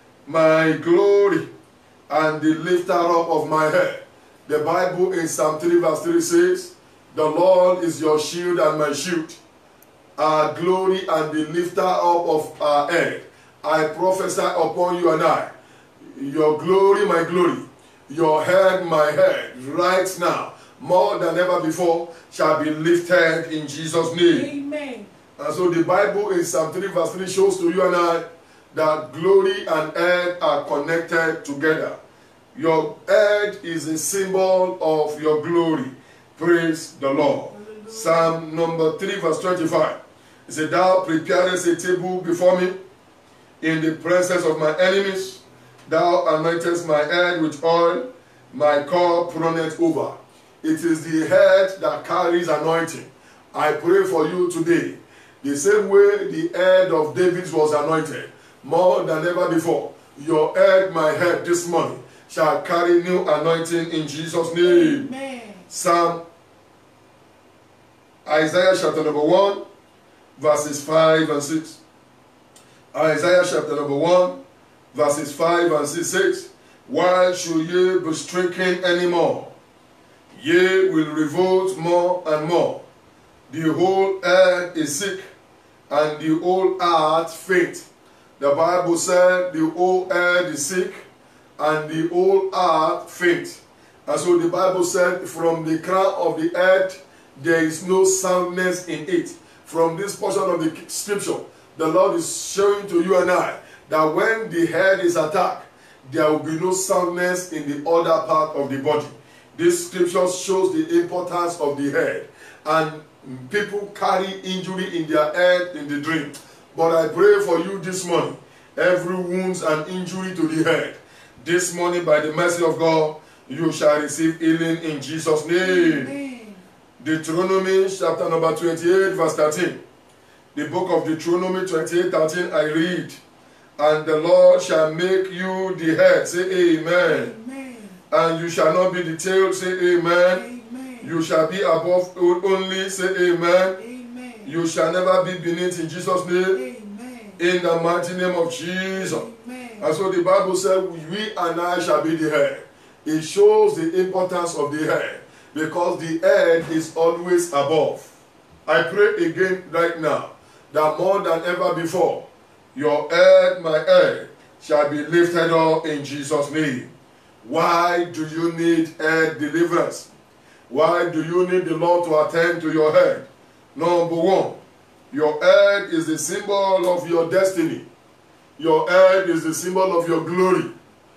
my glory, and the lifter up of my head. The Bible in Psalm 3 verse 3 says, the Lord is your shield and my shield, our glory and the lifter up of our head. I prophesy upon you and I, your glory, my glory, your head, my head, right now, more than ever before, shall be lifted in Jesus' name. Amen. And so the Bible in Psalm 3 verse 3 shows to you and I that glory and head are connected together. Your head is a symbol of your glory. Praise the Lord. Hallelujah. Psalm number 3 verse 25. It said, thou preparest a table before me in the presence of my enemies. Thou anointest my head with oil, my cup runneth over. It is the head that carries anointing. I pray for you today. The same way the head of David was anointed, more than ever before, your head, my head, this morning, shall carry new anointing in Jesus' name. Amen. Isaiah chapter number 1, verses 5 and 6. Isaiah chapter number 1, verses 5 and 6 says, why should ye be stricken any more? Ye will revolt more and more. The whole head is sick, and the whole heart faint. The Bible said the whole head is sick, and the whole heart faint. And so the Bible said from the crown of the head, there is no soundness in it. From this portion of the scripture, the Lord is showing to you and I that when the head is attacked, there will be no soundness in the other part of the body. This scripture shows the importance of the head. And people carry injury in their head in the dream. But I pray for you this morning, every wound and injury to the head, this morning by the mercy of God, you shall receive healing in Jesus' name. Amen. Deuteronomy chapter number 28 verse 13. The book of Deuteronomy 28:13 I read, And the Lord shall make you the head. Say amen. Amen. And you shall not be the tail. Say amen. Amen. You shall be above only. Say amen. Amen. You shall never be beneath in Jesus' name. Amen. In the mighty name of Jesus. Amen. And so the Bible said, we and I shall be the head. It shows the importance of the head, because the head is always above. I pray again right now that more than ever before, your head, my head, shall be lifted up in Jesus' name. Why do you need head deliverance? Why do you need the Lord to attend to your head? Number one, your head is the symbol of your destiny. Your head is the symbol of your glory.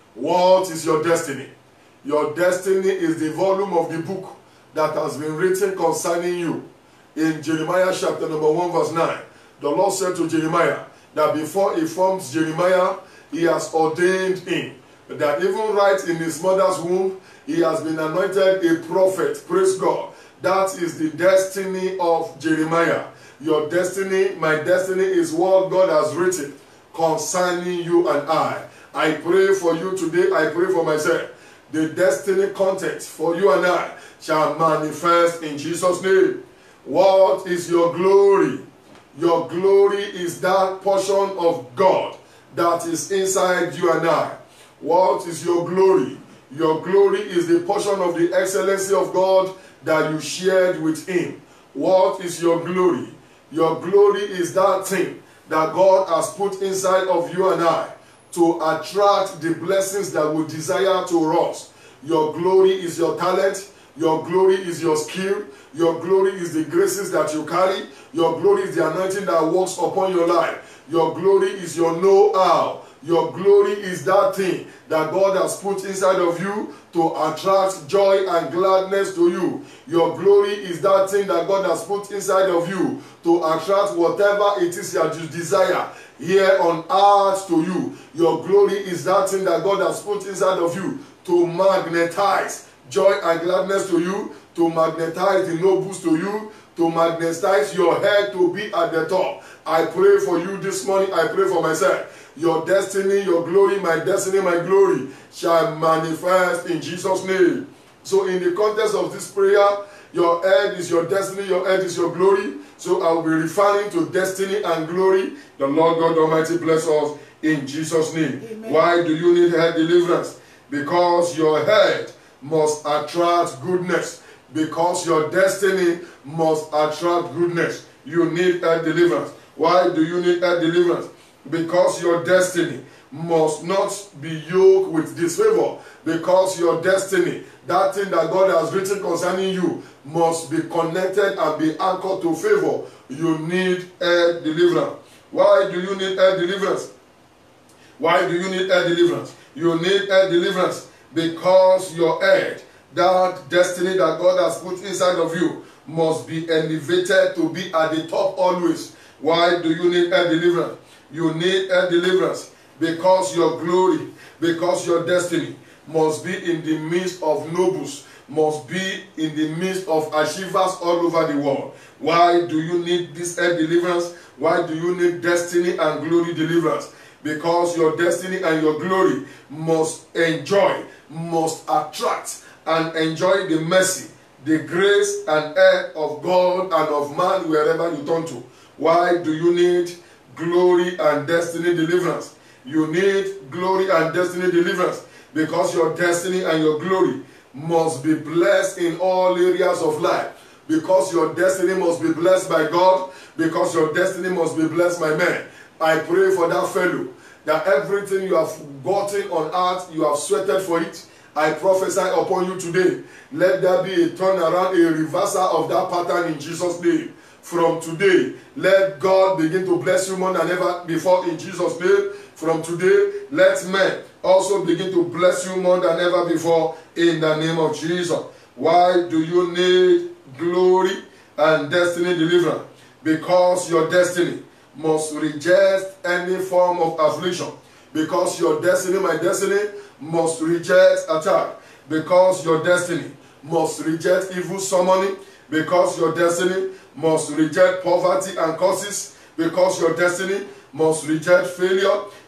What is your destiny? Your destiny is the volume of the book that has been written concerning you. In Jeremiah chapter number 1 verse 9, the Lord said to Jeremiah that before he forms Jeremiah, he has ordained him. That even right in his mother's womb, he has been anointed a prophet. Praise God. That is the destiny of Jeremiah. Your destiny, my destiny, is what God has written concerning you and I. I pray for you today. I pray for myself. The destiny content for you and I shall manifest in Jesus' name. What is your glory? Your glory is that portion of God that is inside you and I. What is your glory? Your glory is the portion of the excellency of God that you shared with him. What is your glory? Your glory is that thing that God has put inside of you and I to attract the blessings that we desire to us. Your glory is your talent. Your glory is your skill. Your glory is the graces that you carry. Your glory is the anointing that works upon your life. Your glory is your know-how. Your glory is that thing that God has put inside of you to attract joy and gladness to you. Your glory is that thing that God has put inside of you to attract whatever it is that you desire here on earth to you. Your glory is that thing that God has put inside of you to magnetize joy and gladness to you, to magnetize the nobles to you, to magnetize your head to be at the top. I pray for you this morning. I pray for myself. Your destiny, your glory, my destiny, my glory shall manifest in Jesus' name. So in the context of this prayer, your head is your destiny, your head is your glory. So I will be referring to destiny and glory. The Lord God Almighty bless us in Jesus' name. Amen. Why do you need head deliverance? Because your head must attract goodness. Because your destiny must attract goodness. You need head deliverance. Why do you need head deliverance? Because your destiny must not be yoked with disfavor. Because your destiny, that thing that God has written concerning you, must be connected and be anchored to favor. You need head deliverance. Why do you need head deliverance? Why do you need head deliverance? You need head deliverance because your head, that destiny that God has put inside of you, must be elevated to be at the top always. Why do you need head deliverance? You need head deliverance because your glory, because your destiny must be in the midst of nobles, must be in the midst of achievers all over the world. Why do you need this head deliverance? Why do you need destiny and glory deliverance? Because your destiny and your glory must enjoy, must attract and enjoy the mercy, the grace and air of God and of man wherever you turn to. Why do you need glory and destiny deliverance? You need glory and destiny deliverance because your destiny and your glory must be blessed in all areas of life. Because your destiny must be blessed by God. Because your destiny must be blessed by men. I pray for that fellow that everything you have gotten on earth, you have sweated for it. I prophesy upon you today. Let there be a turnaround, a reversal of that pattern in Jesus' name. From today, let God begin to bless you more than ever before in Jesus' name. From today, let men also begin to bless you more than ever before in the name of Jesus. Why do you need glory and destiny deliverance? Because your destiny must reject any form of affliction. Because your destiny, my destiny, must reject attack. Because your destiny must reject evil summoning. Because your destiny must reject poverty and curses. Because your destiny must reject failure.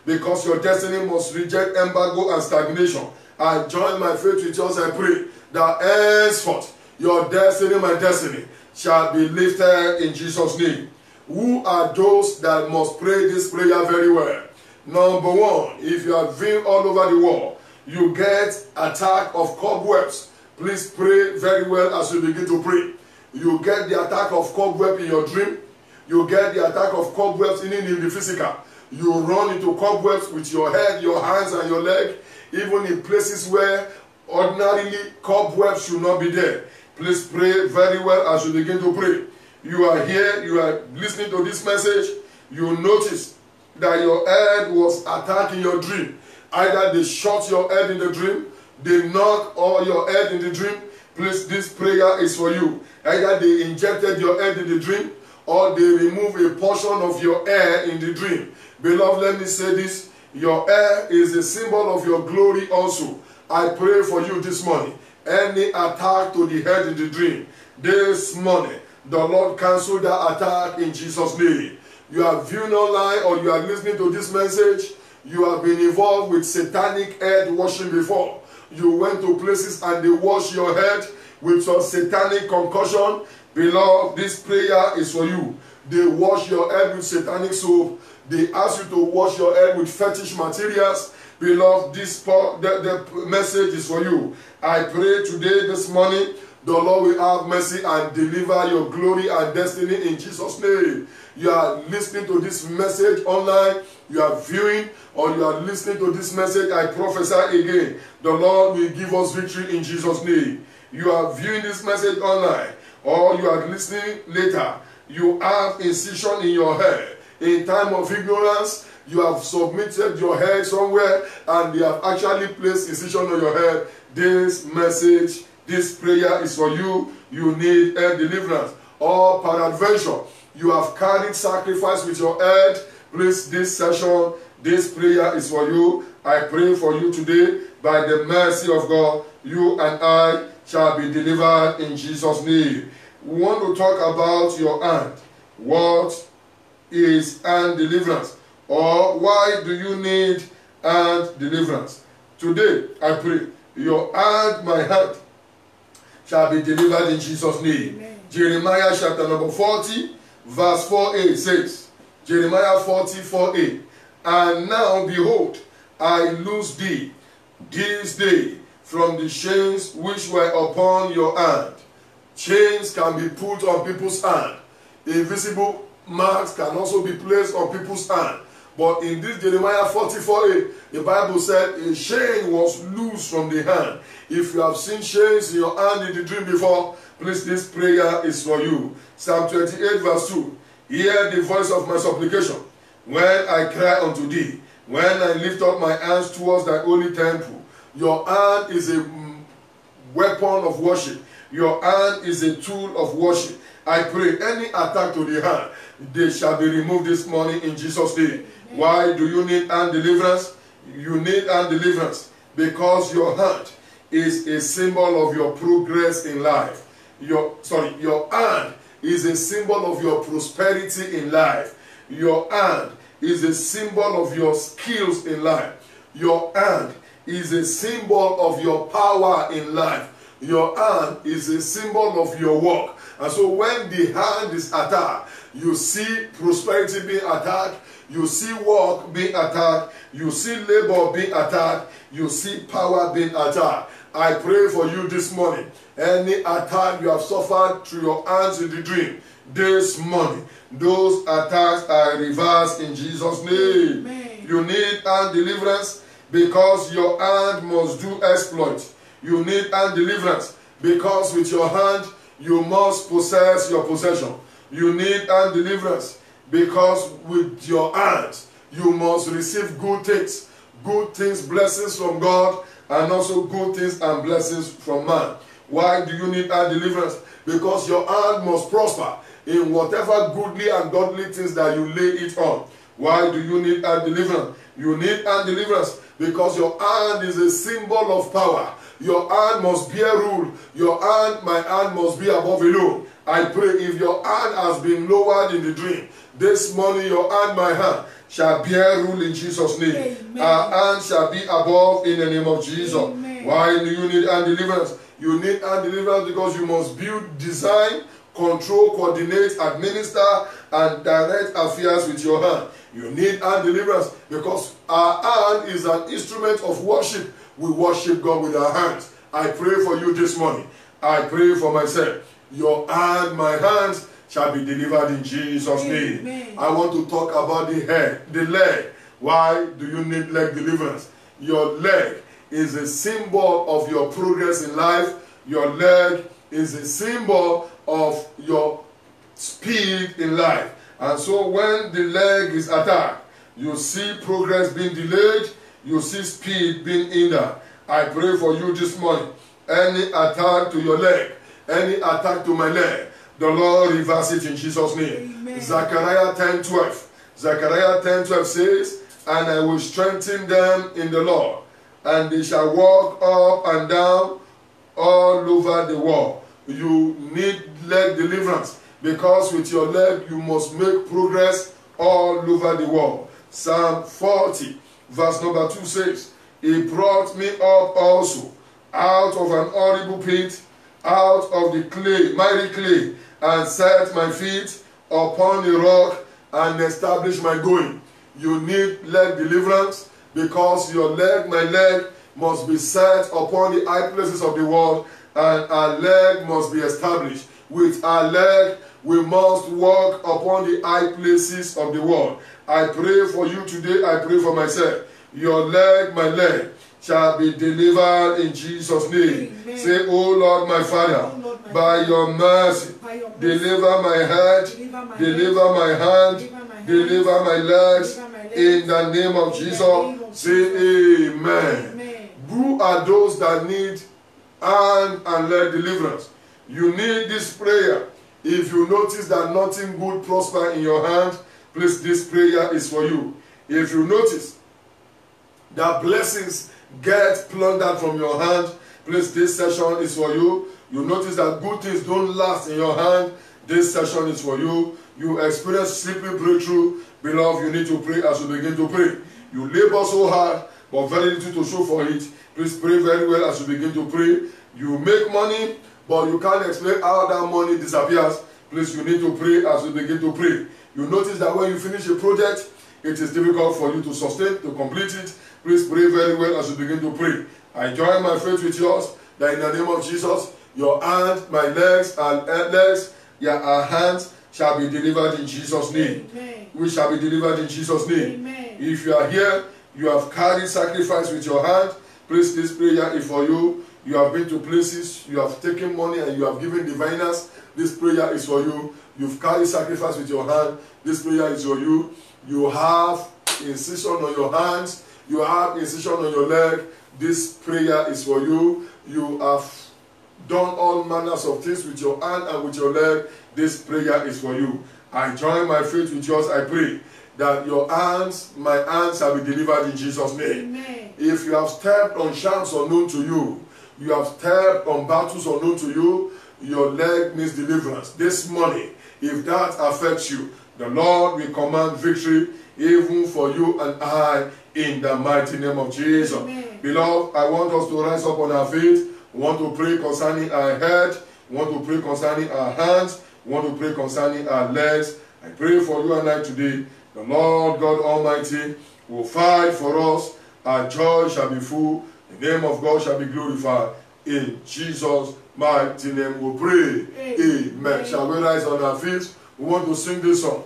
because your destiny must reject embargo and stagnation. I join my faith with yours. I pray that henceforth your destiny, my destiny, shall be lifted in Jesus' name. Who are those that must pray this prayer very well? Number one, if you are viewing all over the world, you get attack of cobwebs. Please pray very well as you begin to pray. You get the attack of cobweb in your dream. You get the attack of cobwebs in the physical. You run into cobwebs with your head, your hands, and your leg, even in places where ordinarily cobwebs should not be there. Please pray very well as you begin to pray. You are here, you are listening to this message, you notice that your head was attacked in your dream. Either they shot your head in the dream, they knocked all your head in the dream. Please, this prayer is for you. Either they injected your head in the dream, or they remove a portion of your hair in the dream. Beloved, let me say this. Your hair is a symbol of your glory also. I pray for you this morning. Any attack to the head in the dream, this morning, the Lord cancel that attack in Jesus' name. You are viewing online or you are listening to this message, you have been involved with satanic head washing before. You went to places and they wash your head with some satanic concussion. Beloved, this prayer is for you. They wash your head with satanic soap. They ask you to wash your head with fetish materials. Beloved, the message is for you. I pray today, this morning, the Lord will have mercy and deliver your glory and destiny in Jesus' name. You are listening to this message online, you are viewing, or you are listening to this message, I prophesy again, the Lord will give us victory in Jesus' name. You are viewing this message online, or you are listening later, you have incision in your hair. In time of ignorance, you have submitted your hair somewhere, and they have actually placed incision on your head. This message, this prayer is for you. You need a deliverance. Or peradventure, you have carried sacrifice with your head. Please, this session, this prayer is for you. I pray for you today. By the mercy of God, you and I shall be delivered in Jesus' name. We want to talk about your hand. What is hand deliverance? Or why do you need hand deliverance? Today, I pray, your hand, my hand, shall be delivered in Jesus' name. Amen. Jeremiah chapter number 40, verse 4a says, Jeremiah 40, 4a, and now behold, I loose thee this day from the chains which were upon your hand. Chains can be put on people's hand. Invisible marks can also be placed on people's hand. But in this Jeremiah 44a, the Bible said a chain was loose from the hand. If you have seen chains in your hand in the dream before, please, this prayer is for you. Psalm 28 verse 2. Hear the voice of my supplication when I cry unto thee, when I lift up my hands towards thy holy temple. Your hand is a weapon of worship. Your hand is a tool of worship. I pray any attack to the hand, they shall be removed this morning in Jesus' name. Why do you need hand deliverance? You need hand deliverance because your hand is a symbol of your progress in life. Your hand is a symbol of your prosperity in life. Your hand is a symbol of your skills in life. Your hand is a symbol of your power in life. Your hand is a symbol of your work. And so when the hand is attacked, you see prosperity being attacked, you see work being attacked, you see labor being attacked, you see power being attacked. I pray for you this morning. Any attack you have suffered through your hands in the dream, this morning, those attacks are reversed in Jesus' name. Amen. You need hand deliverance because your hand must do exploit. You need hand deliverance because with your hand you must possess your possession. You need hand deliverance because with your hands you must receive good things, blessings from God, and also good things and blessings from man. Why do you need hand deliverance? Because your hand must prosper in whatever goodly and godly things that you lay it on. Why do you need hand deliverance? You need hand deliverance because your hand is a symbol of power. Your hand must bear rule. Your hand, my hand must be above alone. I pray if your hand has been lowered in the dream, this morning your hand, my hand, shall bear rule in Jesus' name. Amen. Our hand shall be above in the name of Jesus. Amen. Why do you need hand deliverance? You need hand deliverance because you must build, design, control, coordinate, administer, and direct affairs with your hand. You need hand deliverance because our hand is an instrument of worship. We worship God with our hands. I pray for you this morning. I pray for myself. Your hand, my hands, shall be delivered in Jesus' name. Amen. I want to talk about the head, the leg. Why do you need leg deliverance? Your leg is a symbol of your progress in life. Your leg is a symbol of your speed in life. And so when the leg is attacked, you see progress being delayed, you see speed being hindered. I pray for you this morning. Any attack to your leg, any attack to my leg, the Lord reverse it in Jesus' name. Amen. Zechariah 10:12. Zechariah 10:12 says, and I will strengthen them in the Lord, and they shall walk up and down all over the world. You need leg deliverance because with your leg you must make progress all over the world. Psalm 40 verse number 2 says, he brought me up also out of an horrible pit, out of the clay, mighty clay, and set my feet upon a rock and established my going. You need leg deliverance because your leg, my leg, must be set upon the high places of the world, and our leg must be established. With our leg, we must walk upon the high places of the world. I pray for you today, I pray for myself. Your leg, my leg, shall be delivered in Jesus' name. Amen. Say, oh Lord, my Father, Oh Lord, my by Father, your mercy, by your mercy, deliver my head, deliver my hand, deliver my legs, in the name of Jesus. Say amen. Amen. Who are those that need hand and leg deliverance? You need this prayer. If you notice that nothing good prosper in your hand, please, this prayer is for you. If you notice that blessings get plundered from your hand, please, this session is for you. You notice that good things don't last in your hand, this session is for you. You experience sleeping breakthrough, beloved, you need to pray as you begin to pray. You labor so hard, but very little to show for it. Please pray very well as you begin to pray. You make money, but you can't explain how that money disappears. Please, you need to pray as you begin to pray. You notice that when you finish a project, it is difficult for you to sustain, to complete it. Please pray very well as you begin to pray. I join my faith with yours, that in the name of Jesus, your hand, my legs, and legs, our hands shall be delivered in Jesus' name. Amen. We shall be delivered in Jesus' name. Amen. If you are here, you have carried sacrifice with your hand, please, this prayer is for you. You have been to places, you have taken money and you have given diviners, this prayer is for you. You've carried sacrifice with your hand, this prayer is for you. You have incision on your hands, you have incision on your leg, this prayer is for you. You have done all manners of things with your hand and with your leg, this prayer is for you. I join my faith with yours, I pray that your hands, my hands, shall be delivered in Jesus' name. Amen. If you have stepped on shams unknown to you, you have stepped on battles unknown to you, your leg needs deliverance. This morning, if that affects you, the Lord will command victory even for you and I in the mighty name of Jesus. Amen. Beloved, I want us to rise up on our feet. We want to pray concerning our head. We want to pray concerning our hands. We want to pray concerning our legs. I pray for you and I today. The Lord God Almighty will fight for us. Our joy shall be full. The name of God shall be glorified. In Jesus' mighty name we pray. Amen. Amen. Shall we rise on our feet? We want to sing this song.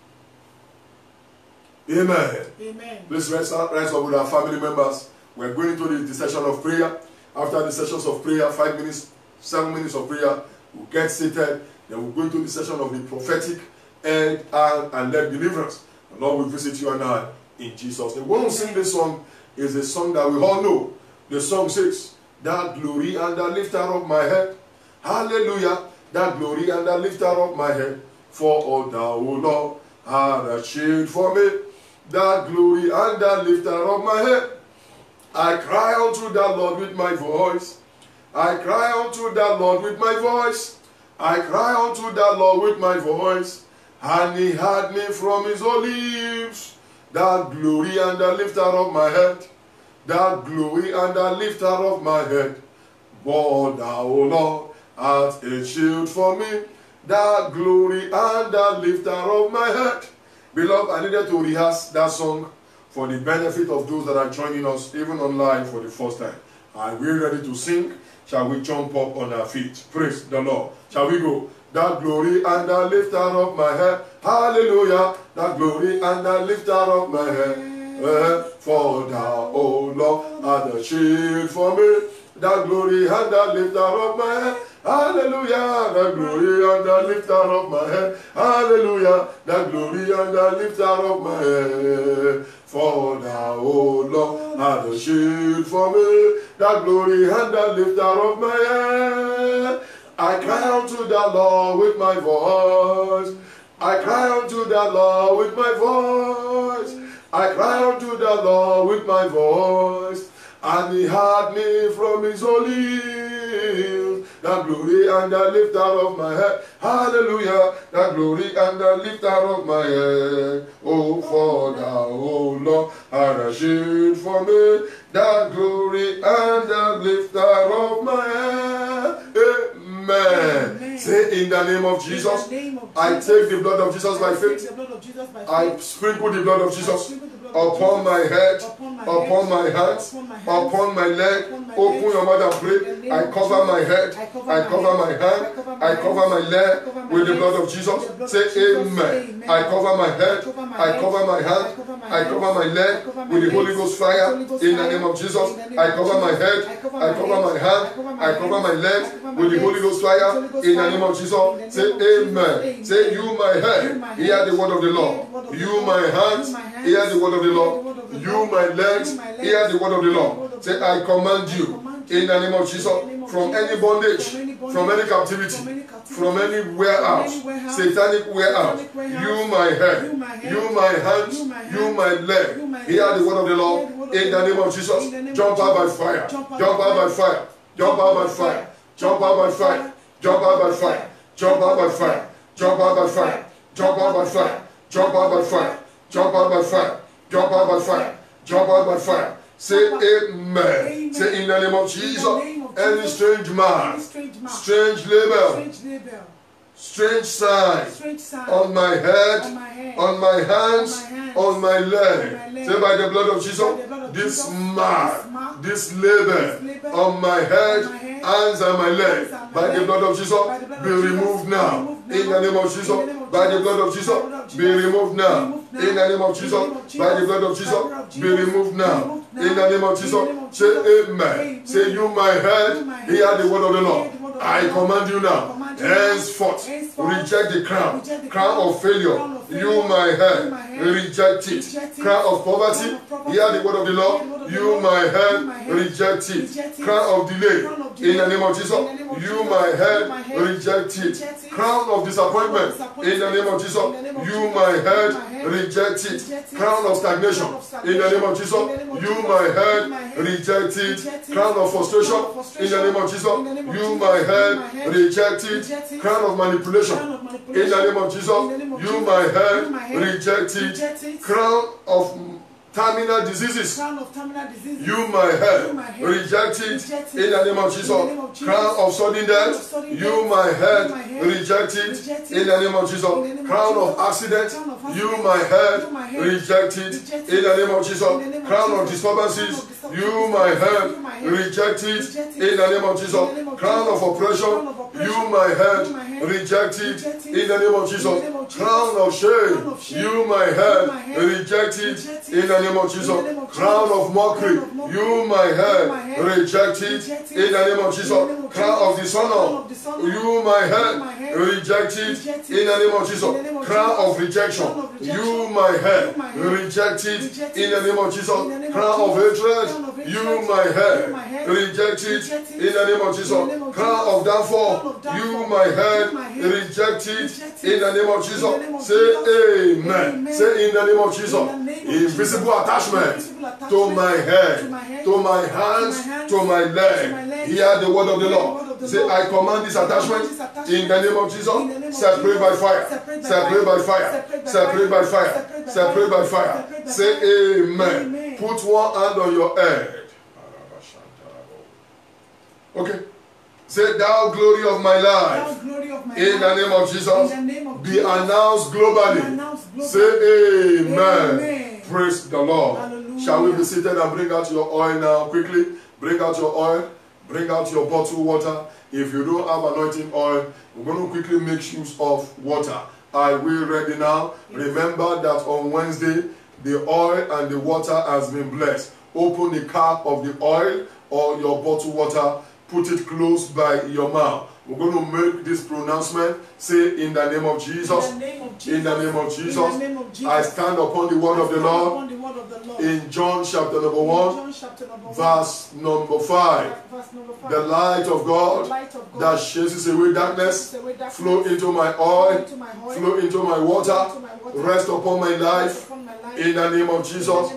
Amen. Amen. Please rise up with our family members. We're going to the session of prayer. After the sessions of prayer, 5 minutes, 7 minutes of prayer, we'll get seated. Then we'll go into the session of the prophetic head, hand, and leg deliverance. The Lord will visit you and I in Jesus' name. When we sing this song, is a song that we all know. The song says, that glory and the lifter of my head. Hallelujah. That glory and the lifter of my head. For all thou, O Lord, art a shield for me. That glory and the lifter of my head. I cry unto the Lord with my voice. I cry unto the Lord with my voice. I cry unto the Lord with my voice. And he heard me from his olives. The glory and the lifter of my head. The glory and the lifter of my head. But thou, O Lord, art a shield for me. The glory and the lifter of my head. Beloved, I needed to rehearse that song for the benefit of those that are joining us, even online, for the first time. Are we ready to sing? Shall we jump up on our feet? Praise the Lord. Shall we go? The glory and the lifter of my head. Hallelujah. The glory and the lifter of my head. For thou, O Lord, art the shield for me. The glory and the lifter of my head. Hallelujah. The glory and the lifter of my head. Hallelujah. The glory and the lifter of my head. For thou, O Lord, art the shield for me. The glory and the lifter of my head. I cry unto the Lord with my voice. I cry unto the Lord with my voice. I cry unto the Lord with my voice. And he heard me from his olives. The glory and the lifter of my head. Hallelujah. The glory and the lifter of my head. Oh, for thou, O Lord, art a shield for me. The glory and the lifter of my head. Amen. Say, in the name of Jesus, I take the blood of Jesus by faith. I sprinkle the blood of Jesus upon my head, upon my hands, upon my leg. Open your mouth and pray. I cover my head, I cover my hand, I cover my leg with the blood of Jesus. Say amen. I cover my head, I cover my hand, I cover my leg with the Holy Ghost fire. In the name of Jesus, I cover my head, I cover my hand, I cover my leg with the Holy Ghost fire. In the name of Jesus, say amen. Say, you my head, hear the word of the Lord. You my hands, hear the word of the Lord. You my legs, hear the word of the Lord. Say, I command you in the name of Jesus from any bondage, from any captivity, from any warehouse, satanic warehouse. You my head, you my hands, you my leg, hear the word of the Lord. In the name of Jesus, jump out by fire, jump out by fire, jump out by fire, jump out by fire, jump out by fire, jump out by fire, jump out by fire, jump out by fire, jump out by fire, jump out by fire, jump out by fire, jump out by fire. Say amen. Say, in the name of Jesus, any strange man, strange label, strange sign on my head, on my hands, on my leg. Say, by the blood of Jesus, this mark, this label on my head, hands and my leg, by the blood of Jesus, be removed now. In the name of Jesus, by the blood of Jesus, be removed now. In the name of Jesus, by the blood of Jesus, be removed now. In the name of Jesus, say amen. Say, you my head, hear the word of the Lord. I command you now, henceforth, reject the crown, crown of failure. You my head, reject it. Crown of poverty, hear the word of the Lord. You my head, reject it. Crown of delay, in the name of Jesus. You my head, reject it. Crown of disappointment, in the name of Jesus. You my head, reject it. Crown of stagnation, in the name of Jesus. You my head, reject it. Crown of frustration, in the name of Jesus. You my head, reject it. Crown of manipulation, in the name of Jesus. You my head, reject it. Crown of terminal diseases, you my head, reject it in the name of Jesus. Crown of sudden death, you my head, reject it in the name of Jesus. Crown of accident, you my head, reject it in the name of Jesus. Crown of disturbances, you my head, reject it in the name of Jesus. Crown of oppression, you my head, reject it in the name of Jesus. Crown of shame, you my head, reject it in the name of Jesus. Crown of mockery, you my head, reject it in the name of Jesus. Crown of dishonor, you my head, reject it in the name of Jesus. Crown of rejection, you my head, reject it in the name of Jesus. Crown of hatred, you my head, reject it in the name of Jesus. Crown of downfall, you my head, reject it in the name of Jesus. Say amen. Say, in the name of Jesus. Invisible invisible attachment to my head, to my hands, to my leg. Hear the word of the Lord. Say, I command this attachment in the name of Jesus. Separate by fire. Separate by fire. Separate by fire. Separate by fire. Say amen. Put one hand on your head. Okay. Say, thou glory of my life, in the name of Jesus, be announced globally. Say amen. Praise the Lord. Hallelujah. Shall we be seated and bring out your oil now quickly? Bring out your oil. Bring out your bottled water. If you don't have anointing oil, we're going to quickly make use of water. Are we ready now? Yes. Remember that on Wednesday, the oil and the water has been blessed. Open the cap of the oil or your bottled water. Put it close by your mouth. We're going to make this pronouncement. Say, in the name of Jesus. In the name of Jesus. In the name of Jesus. In the name of Jesus. I stand upon the word of the Lord. In John chapter number 1, verse number 5. The light of God that chases away darkness flow into my oil, flow into my water, rest upon my life. In the name of Jesus.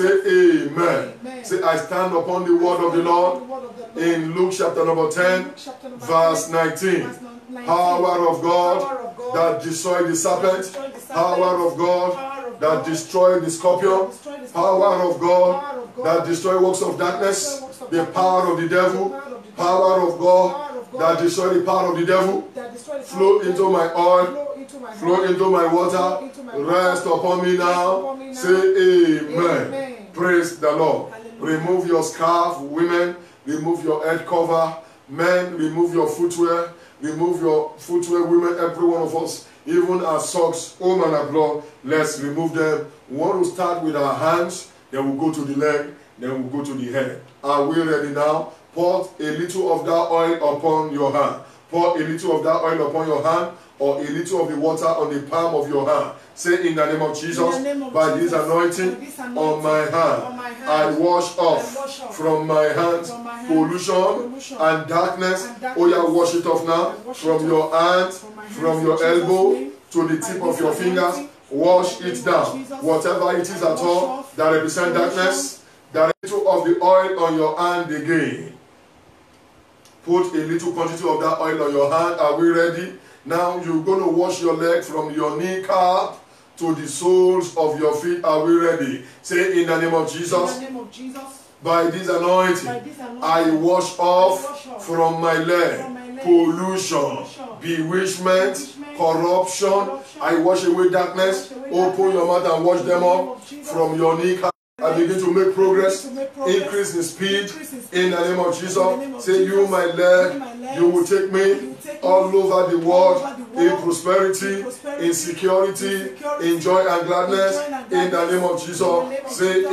Say amen. Say, I stand upon the word of the Lord. In Luke chapter number 10, verse 19. Power of God that destroyed the serpent. Power of God that destroyed the scorpion. Power of God that destroyed works of darkness. The power of the devil. Power of God that destroyed the power of the devil. Flow into my oil. Flow into my water. Rest upon me now. Say amen. Praise the Lord. Remove your scarf, women. Remove your head cover. Men, remove your footwear. Remove your footwear, women, every one of us. Even our socks, home and abroad, let's remove them. We want to start with our hands, then we'll go to the leg, then we'll go to the head. Are we ready now? Pour a little of that oil upon your hand. Pour a little of that oil upon your hand, or a little of the water on the palm of your hand. Say, in the name of Jesus, by this anointing on my hand, I wash off from my hands pollution and darkness. Oh yeah, wash it off now. From your hand, from your elbow to the tip of your fingers. Wash it down. Whatever it is at all that represents darkness, that little of the oil on your hand again. Put a little quantity of that oil on your hand. Are we ready? Now you're going to wash your leg from your kneecap to the soles of your feet. Are we ready? Say, in the name of Jesus. In the name of Jesus. By this anointing, I wash off from my leg pollution, bewitchment, corruption. I wash away darkness. Open your mouth and wash them off from your kneecap. I begin to make progress, increase in speed, in the name of Jesus. Say, you, my leg, you will take me all over the world, in prosperity, in security, in joy and gladness, in the name of Jesus. Say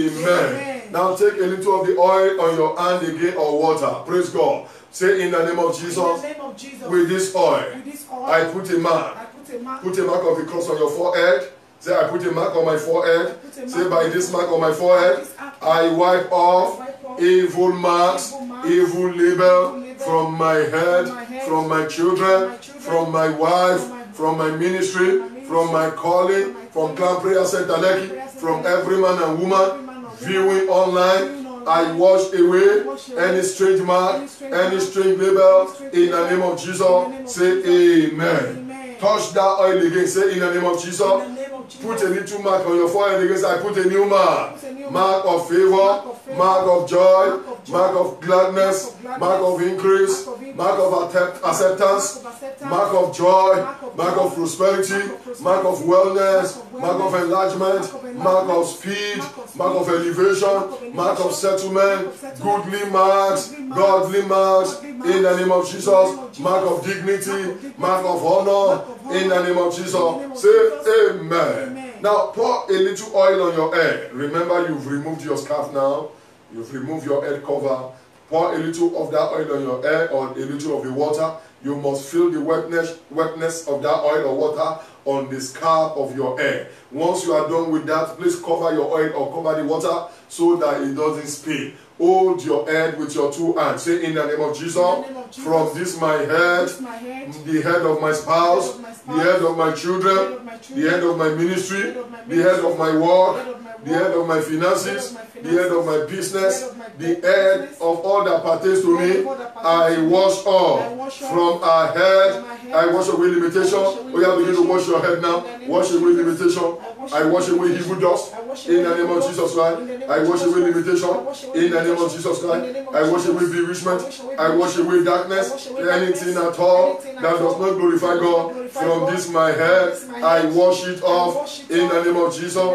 amen. Now take a little of the oil on your hand again, or water. Praise God. Say, in the name of Jesus, with this oil, I put a mark. Put a mark of the cross on your forehead. Say, I put a mark on my forehead. Say, by this mark on my forehead, I wipe off evil marks, evil label from my head, from my children, from my wife, from my ministry, from my calling, from Clan Prayer Center Lekki, from every man and woman viewing online. I wash away any strange mark, any strange label in the name of Jesus. Say amen. Touch that oil again. Say, in the name of Jesus. Put a little mark on your forehead again. I put a new mark. Mark of favor, mark of joy, mark of gladness, mark of increase, mark of acceptance, mark of joy, mark of prosperity, mark of wellness, mark of enlargement, mark of speed, mark of elevation, mark of settlement, goodly marks, godly marks, in the name of Jesus, mark of dignity, mark of honor, in the name of Jesus. Say amen. Now pour a little oil on your head. Remember, you've removed your scarf now. You've removed your head cover. Pour a little of that oil on your head, or a little of the water. You must feel the wetness of that oil or water on the scalp of your head. Once you are done with that, please cover your oil or cover the water so that it doesn't spill. Hold your head with your two hands. Say, in the name of Jesus, from this my head, the head of my spouse, the head of my children, the head of my ministry, the head of my work, the head of my finances, the head of my business, the head of all that pertains to me, I wash off. From our head, I wash away limitation. We have begin to wash your head now. Wash away limitation. I wash away evil dust. In the name of Jesus Christ, I wash away limitation. In the name of Jesus Christ, I wash away bewitchment. I wash away darkness. Anything at all that does not glorify God. From this my head, I wash it off. In the name of Jesus,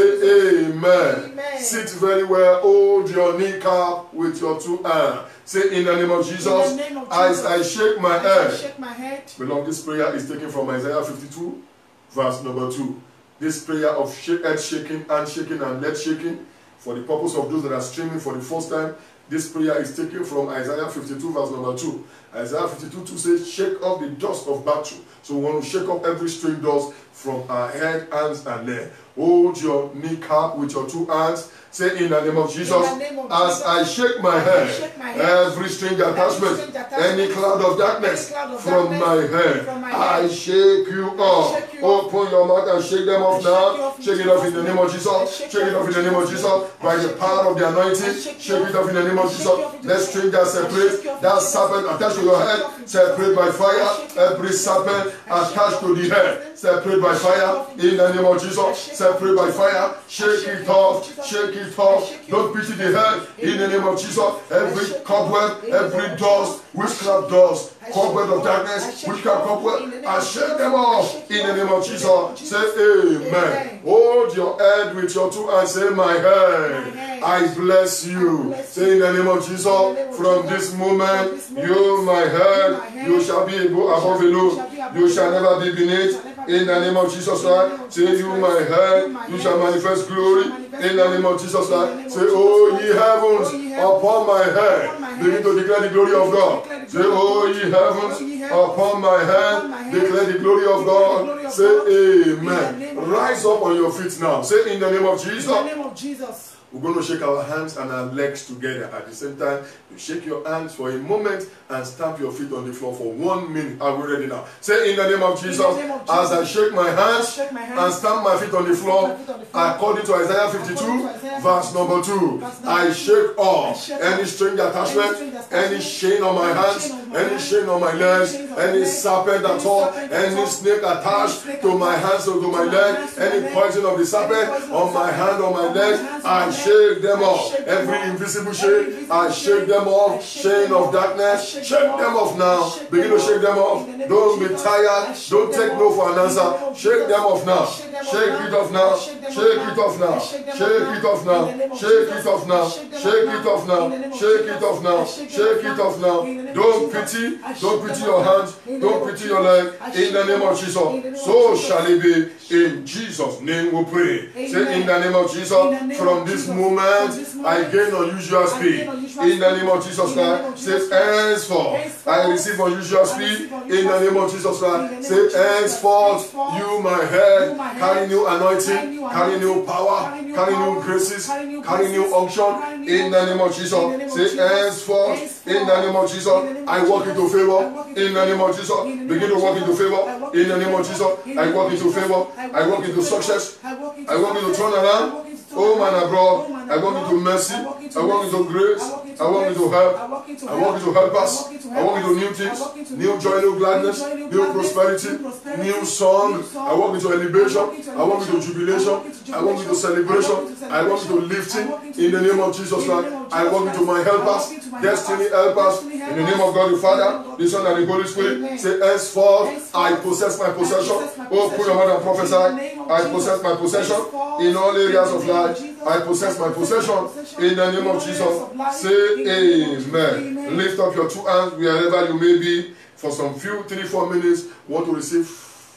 say amen. Sit very well. Hold your kneecap with your two hands. Say, in the name of Jesus, as I shake my head. Beloved, this prayer is taken from Isaiah 52, verse number 2. This prayer of head shaking, hand shaking, and leg shaking, for the purpose of those that are streaming for the first time, this prayer is taken from Isaiah 52, verse number 2. Isaiah 52, 2 says, shake off the dust of battle. So we want to shake off every string dust from our head, hands, and leg. Hold your kneecap with your two hands. Say, in the name of Jesus, as I shake my head, every string attachment, any cloud of darkness from my head, I shake you off. Open your mouth and shake them off now. Shake it off in the name of Jesus. Shake it off in the name of Jesus. By the power of the anointing, shake it off in the name of Jesus. Let strangers separate. That serpent attached to your head, separate by fire. Every serpent attached to the head, separate by fire. In the name of Jesus, separate by fire. Shake it off. Shake it off. Don't pity the head. In the name of Jesus, every cobweb, every dust, witchcraft dust, cobweb of darkness, witchcraft cobweb, I shake them off. In the name of Jesus, say amen. Hold your head with your two hands. Say, my head, I bless you. Say, in the name of Jesus, from this moment, you, my head, you shall be above below. You shall never be beneath. In the name of Jesus Christ, say, you, my head, you shall manifest glory. In the name of Jesus Christ, say, oh, ye heavens, upon my head, begin to declare the glory of God. Say, oh, ye heavens, upon my head, declare the glory of God. Say, amen. Rise up on your feet now. Say, in the name of Jesus. In the name of Jesus. We're going to shake our hands and our legs together. At the same time, you shake your hands for a moment and stamp your feet on the floor for 1 minute. Are we ready now? Say, in the name of Jesus, as I shake my hands and stamp my feet on the floor, according to Isaiah 52, verse number 2, I shake off any string attachment, any chain on my hands, any chain on my legs, any serpent at all, any snake attached to my hands or to my leg, any poison of the serpent on my hand or my leg, I shake them off. Every invisible chain, I shake them off. Chain of darkness, shake them off now. Begin to shake them off. Don't be tired. Don't take no for an answer. Shake them off now. Shake it off now. Shake it off now. Shake it off now. Shake it off now. Shake it off now. Shake it off now. Shake it off now. Don't pity. Don't pity your hands. Don't pity your leg. In the name of Jesus. So shall it be. In Jesus' name we pray. Say, in the name of Jesus, from this moment, I gain unusual speed. In the name of Jesus Christ, say, henceforth, I receive unusual speed. In the name of Jesus Christ, say, henceforth, you, my head, carry new anointing, carry new power, carry new graces, carry new unction. In the name of Jesus, say, henceforth, in the name of Jesus, I walk into favor. In the name of Jesus, begin to walk into favor. In the name of Jesus, I walk into favor. I walk into success. I walk into turnaround. Home and abroad, I walk into mercy, I walk into grace, I walk into help, I walk into help us, I walk into new things, new joy, new gladness, new prosperity, new song, I walk into elevation, I walk into jubilation, I walk into celebration, I walk into lifting, in the name of Jesus Christ, I walk into my helpers, destiny helpers, in the name of God the Father, the Son and the Holy Spirit, say, henceforth, I possess my possession. Oh, put your mouth and prophesy. I possess my possession in all areas of life. I possess my possession in the name of Jesus. Say amen. Lift up your two hands wherever you may be for some few 3-4 minutes. Want to receive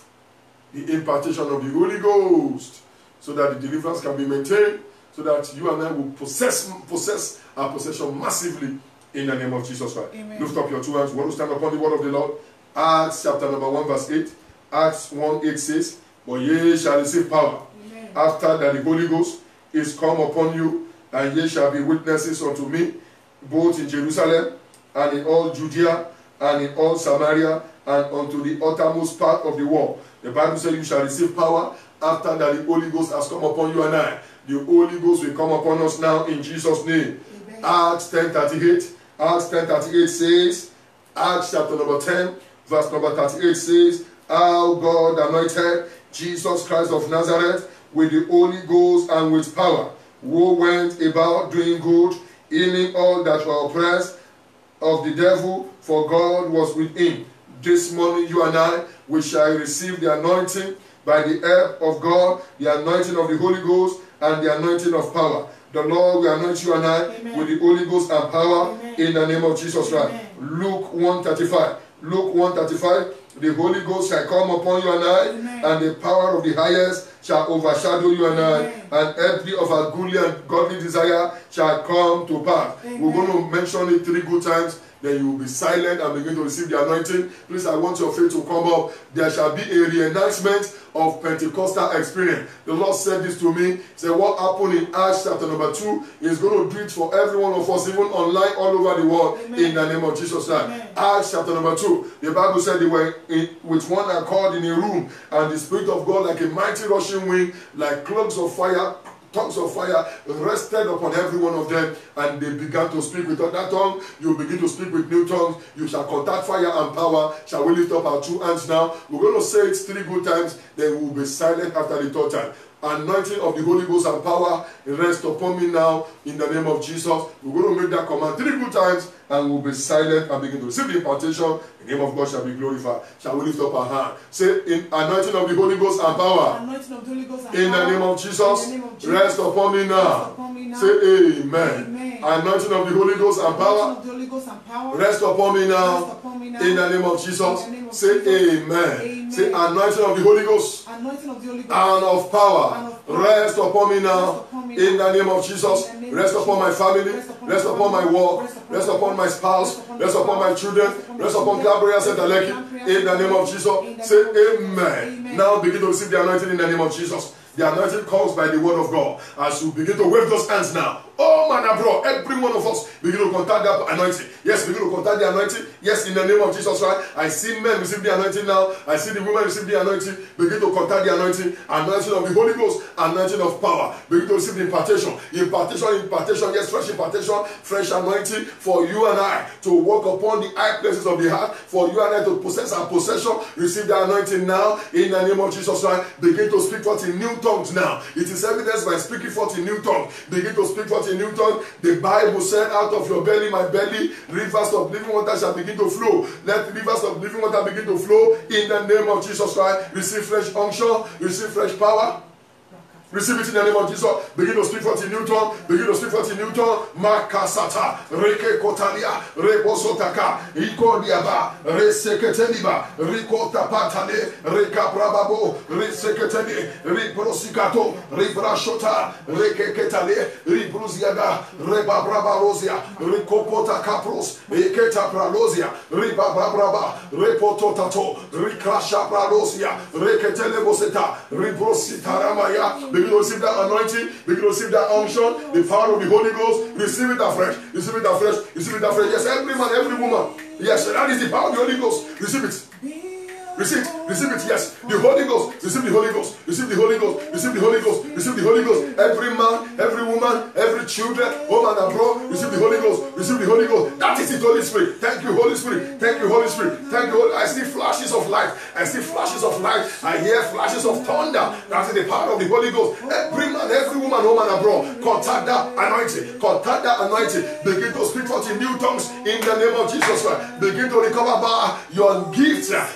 the impartation of the Holy Ghost so that the deliverance can be maintained, so that you and I will possess our possession massively In the name of Jesus Christ. Amen. Lift up your two hands. We want to stand upon the word of the Lord. Acts chapter number 1 verse 8. Acts 1:8 says, but ye shall receive power. Amen. After that the Holy Ghost is come upon you, and ye shall be witnesses unto me, both in Jerusalem and in all Judea and in all Samaria and unto the uttermost part of the world. The Bible says you shall receive power after that the Holy Ghost has come upon you and I. The Holy Ghost will come upon us now in Jesus' name. Amen. Acts 10:38. Acts 10:38 says, Acts chapter number 10, verse number 38 says, how God anointed Jesus Christ of Nazareth with the Holy Ghost and with power, who went about doing good, healing all that were oppressed of the devil, for God was with him. This morning you and I, we shall receive the anointing by the help of God, the anointing of the Holy Ghost and the anointing of power. The Lord will anoint you and I Amen. with the Holy Ghost and power. Amen. In the name of Jesus Christ. Luke 1:35. Luke 1:35. The Holy Ghost shall come upon you and I, Amen. and the power of the highest shall overshadow you and I, Amen. and every of our goodly and godly desire shall come to pass. Amen. We're going to mention it 3 good times. Then you will be silent and begin to receive the anointing. Please, I want your faith to come up. There shall be a reenactment of Pentecostal experience. The Lord said this to me. He said, what happened in Acts chapter number 2 is going to do it for every one of us, even online, all over the world. Amen. In the name of Jesus Christ. Amen. Acts chapter number 2. The Bible said they were with one accord in a room, and the Spirit of God, like a mighty rushing wind, like clouds of fire, tongues of fire, rested upon every one of them, and they began to speak with that tongue. You begin to speak with new tongues. You shall contact fire and power. Shall we lift up our 2 hands now? We're going to say it 3 good times, then we'll be silent after the 3rd time. Anointing of the Holy Ghost and power rest upon me now in the name of Jesus. We're going to make that command 3 good times, and we'll be silent and begin to receive the impartation. The name of God shall be glorified. Shall we lift up our hand? Say, in anointing of the Holy Ghost and power. Anointing of the Holy Ghost and In the power. name of Jesus, In the name of Jesus. rest upon me now. Rest upon me now. Say amen. Amen. Anointing of the Holy Ghost and Anointing power, of the Holy Ghost and power. rest upon me Rest now. upon me now. In the name of Jesus, In the name of say Jesus. amen. Amen. Say anointing of the Holy Ghost Anointing of the Holy Ghost and of power, and of power. rest upon me Rest now. upon me In now. the name of Jesus, In the name rest of upon my Jesus. family, rest upon my work, rest upon my spouse, rest upon my children, rest upon Gabriel Sentaleki. In the name of Jesus, say amen. Now begin to receive the anointing in the name of Jesus. The anointing comes by the word of God. As you begin to wave those hands now, oh man abroad, every one of us begin to contact that anointing. Yes, begin to contact the anointing. Yes, in the name of Jesus Christ. I see men receive the anointing now. I see the women receive the anointing. Begin to contact the anointing. Anointing of the Holy Ghost, anointing of power. Begin to receive the impartation. Impartation, yes, fresh impartation, fresh anointing for you and I to walk upon the high places of the heart. For you and I to possess our possession. Receive the anointing now in the name of Jesus Christ. Begin to speak forth in new tongues now. It is evidenced by speaking forth in new tongues. Begin to speak forth in new tongues. The Bible said, out of your belly, my belly, rivers of living water shall begin to flow. Let rivers of living water begin to flow in the name of Jesus Christ. Receive fresh unction, receive fresh power. Receive it in the name of Jesus. Begin to speak forth in new tongue. Begin to speak forth in new tongue. Makasata, Reke Kotalia, Reposotaka, Iko Diaba, Reseketeliba, Riko Tapatale, Reka Brababo, Reseketeli, Riprosikato, Ribrashota, Reke Ketale, Ribruziaga, Reba Brabarosia, Rikopota Capros, Eketa Pralosia, Riba Braba, Repototato, Rikasha Pralosia, Reketeleboseta, Ribrositaramaya. Begin to receive that anointing, begin to receive that unction, the power of the Holy Ghost. Receive it afresh, receive it afresh, receive it afresh. Yes, every man, every woman. Yes, that is the power of the Holy Ghost. Receive it. Receive it, yes. The Holy Ghost, receive the Holy Ghost, receive the Holy Ghost, receive the Holy Ghost, receive the Holy Ghost. Every man, every woman, every children, home and abroad, receive the Holy Ghost, receive the Holy Ghost. That is it, Holy Spirit. Thank you, Holy Spirit. Thank you, Holy Spirit. Thank you, Holy. I see flashes of light. I see flashes of light. I hear flashes of thunder. That is the power of the Holy Ghost. Every man, every woman, home and abroad, contact that anointing. Contact that anointing. Begin to speak forth in new tongues in the name of Jesus Christ. Begin to recover by your gifts. Every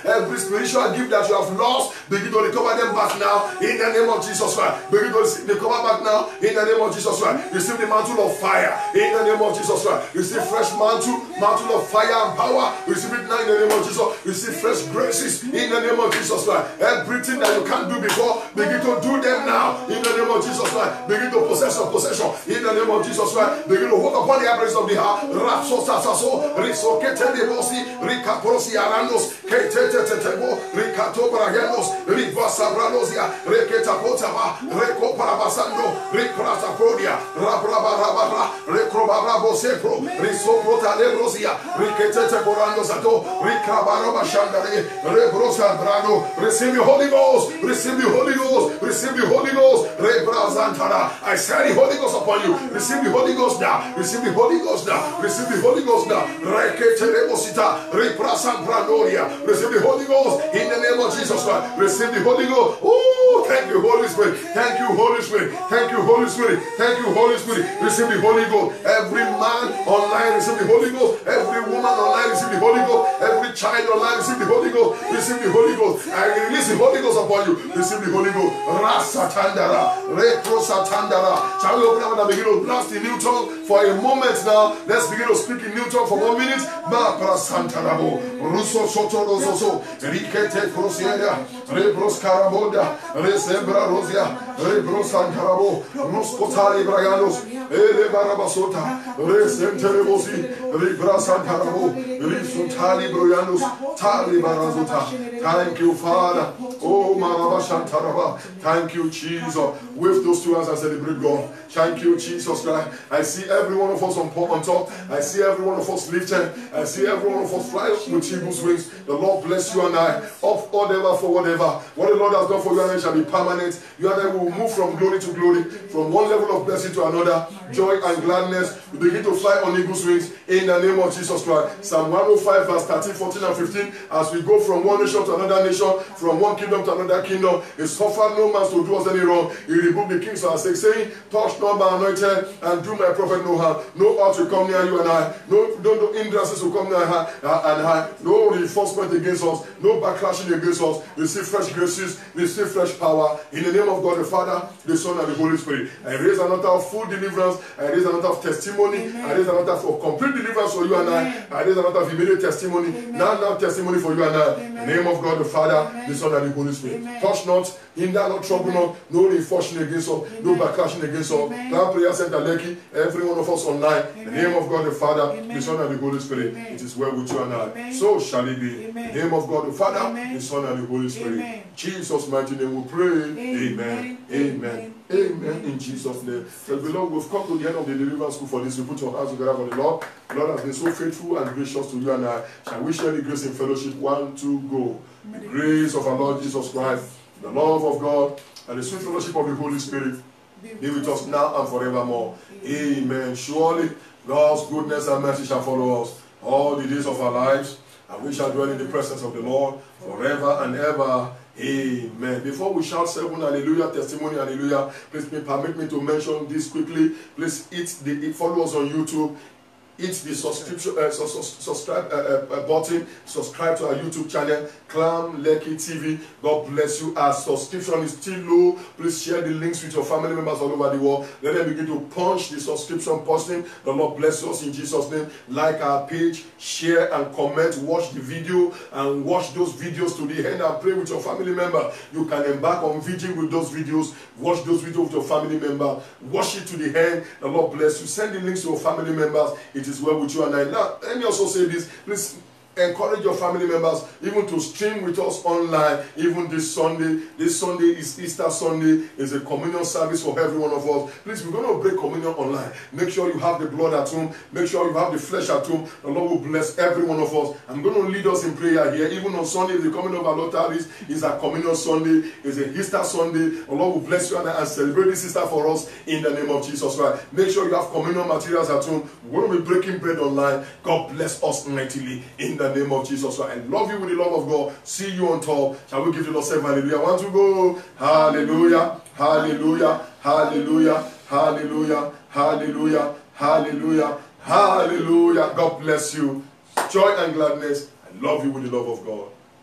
spiritual gift that you have lost, begin to recover them back now in the name of Jesus Christ. Begin to recover back now in the name of Jesus Christ. Receive the mantle of fire in the name of Jesus Christ. Receive fresh mantle of fire and power. Receive it now in the name of Jesus. Receive fresh graces in the name of Jesus Christ. Everything that you can't do before, begin to do them now in the name of Jesus Christ. Begin to possess your possession in the name of Jesus Christ. Begin to walk upon the apples of the heart. Rapsosasaso, Risokete de Bosi, Ricaprosi Aranos, Ketetetebo, Ricato Braganos, Rivasa Branosia, Reketa Potaba, Reco Parabasando, Rikrata Prodia, Rabrabara, Recrobarabo Sepro, Risoprota Lebrosia, Rikete Borando Sato, Ricabaraba Shandare, Rebrosa Brano. Receive the Holy Ghost, receive the Holy Ghost, receive the Holy Ghost, Rebrazantara. I send the Holy Ghost upon you. Receive the Holy Ghost now, receive the Holy Ghost now, receive the Holy Ghost now. Rekete Rebosita, Reprasa Branoria. Receive the Holy Ghost in the name of Jesus Christ. Receive the Holy Ghost. Oh, thank you, Holy Spirit. Thank you, Holy Spirit. Thank you, Holy Spirit. Thank you, Holy Spirit. Receive the Holy Ghost. Every man online receive the Holy Ghost. Every woman online receive the Holy Ghost. Every child online receive the Holy Ghost. Receive the Holy Ghost. I release the Holy Ghost upon you. Receive the Holy Ghost. Rasatandara. Retrosatandara. Shall we open up and begin to blast in new tongue for a moment now? Let's begin to speak in new tongue for 1 minute. Santarabo, Russo Soto Rososo, Ricete Crosiera, Rebros Caraboda, Resembra Rosia, Rebros Sancarabo, Ruscotali Braganos, Ele Barabasota, Resenterebosi, Ribra Sancarabo, Risutali Broyanus, Tali Barazota. Thank you, Father. Oh, Marabashantaraba. Thank you, Jesus. With those two hands, I celebrate God. Thank you, Jesus Christ. I see every one of us on top. I see every one of us lifted. I see every one of us fly with eagle's wings. The Lord bless you and I. Of whatever for whatever. What the Lord has done for you and I shall be permanent. You and I will move from glory to glory, from one level of blessing to another. Joy and gladness. You begin to fly on eagle's wings in the name of Jesus Christ. Psalm 105 verse 13, 14 and 15. As we go from one nation to another nation, from one kingdom to another kingdom, it suffered no man to do us any wrong. He rebuked the kings for our sake, saying, touch not my anointed and do my prophet no harm. No ought to come near you and I. No hindrances will come near her and I. No reinforcement against us. No backlashing against us. Receive fresh graces. Receive fresh power. In the name of God the Father, the Son, and the Holy Spirit. I raise an altar of full deliverance. I raise an altar of testimony. Amen. I raise an altar for complete deliverance for you and I. I raise an altar of immediate testimony. Now testimony for you and I. In the name of God the Father, the Son, and the Holy Spirit. Amen. Touch not, hinder not, trouble not. No reinforcement against us. No backlashing against us. Plan Prayer Center Lekki, every one of us online. In the name of God the Father, the Son, and the Holy Spirit. It is well with you and I. So shall it be. In the name of God the Father, the Son, and the Holy Spirit. Jesus' mighty name we pray. Amen. Amen. Amen. In Jesus' name. So beloved, we've come to the end of the deliverance school for this. We put your hands together for the Lord. The Lord has been so faithful and gracious to you and I. Shall we share the grace in fellowship? 1, 2, go. The grace of our Lord Jesus Christ, the love of God, and the sweet fellowship of the Holy Spirit be with us now and forevermore. Amen. Surely God's goodness and mercy shall follow us all the days of our lives, and we shall dwell in the presence of the Lord forever and ever. Amen. Before we shout 7 hallelujah, testimony hallelujah, please permit me to mention this quickly. Please follow us on YouTube. Hit the subscription subscribe button. Subscribe to our YouTube channel, Clam Lekki TV. God bless you. Our subscription is still low. Please share the links with your family members all over the world. Let them begin to punch the subscription button. The Lord bless us in Jesus' name. Like our page, share and comment. Watch the video and watch those videos to the end and pray with your family member. You can embark on vigil with those videos. Watch those videos with your family member. Watch it to the end. The Lord bless you. Send the links to your family members. It is well with you and I. Now, let me also say this. Please encourage your family members even to stream with us online even this Sunday. This Sunday is Easter Sunday. It's a communion service for every one of us. Please, we're going to break communion online. Make sure you have the blood at home. Make sure you have the flesh at home. The Lord will bless every one of us. I'm going to lead us in prayer here. Even on Sunday, the coming of our Lord Taris is a communion Sunday. It's a Easter Sunday. The Lord will bless you and celebrate this Easter for us in the name of Jesus Christ. Make sure you have communion materials at home. We're going to be breaking bread online. God bless us mightily in the name of Jesus. I love you with the love of God. See you on top. Shall we give the Lord 7 hallelujah? 1 to go. Hallelujah. Hallelujah. Hallelujah. Hallelujah. Hallelujah. Hallelujah. Hallelujah. God bless you. Joy and gladness. I love you with the love of God.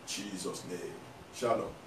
Jesus' name. Shalom.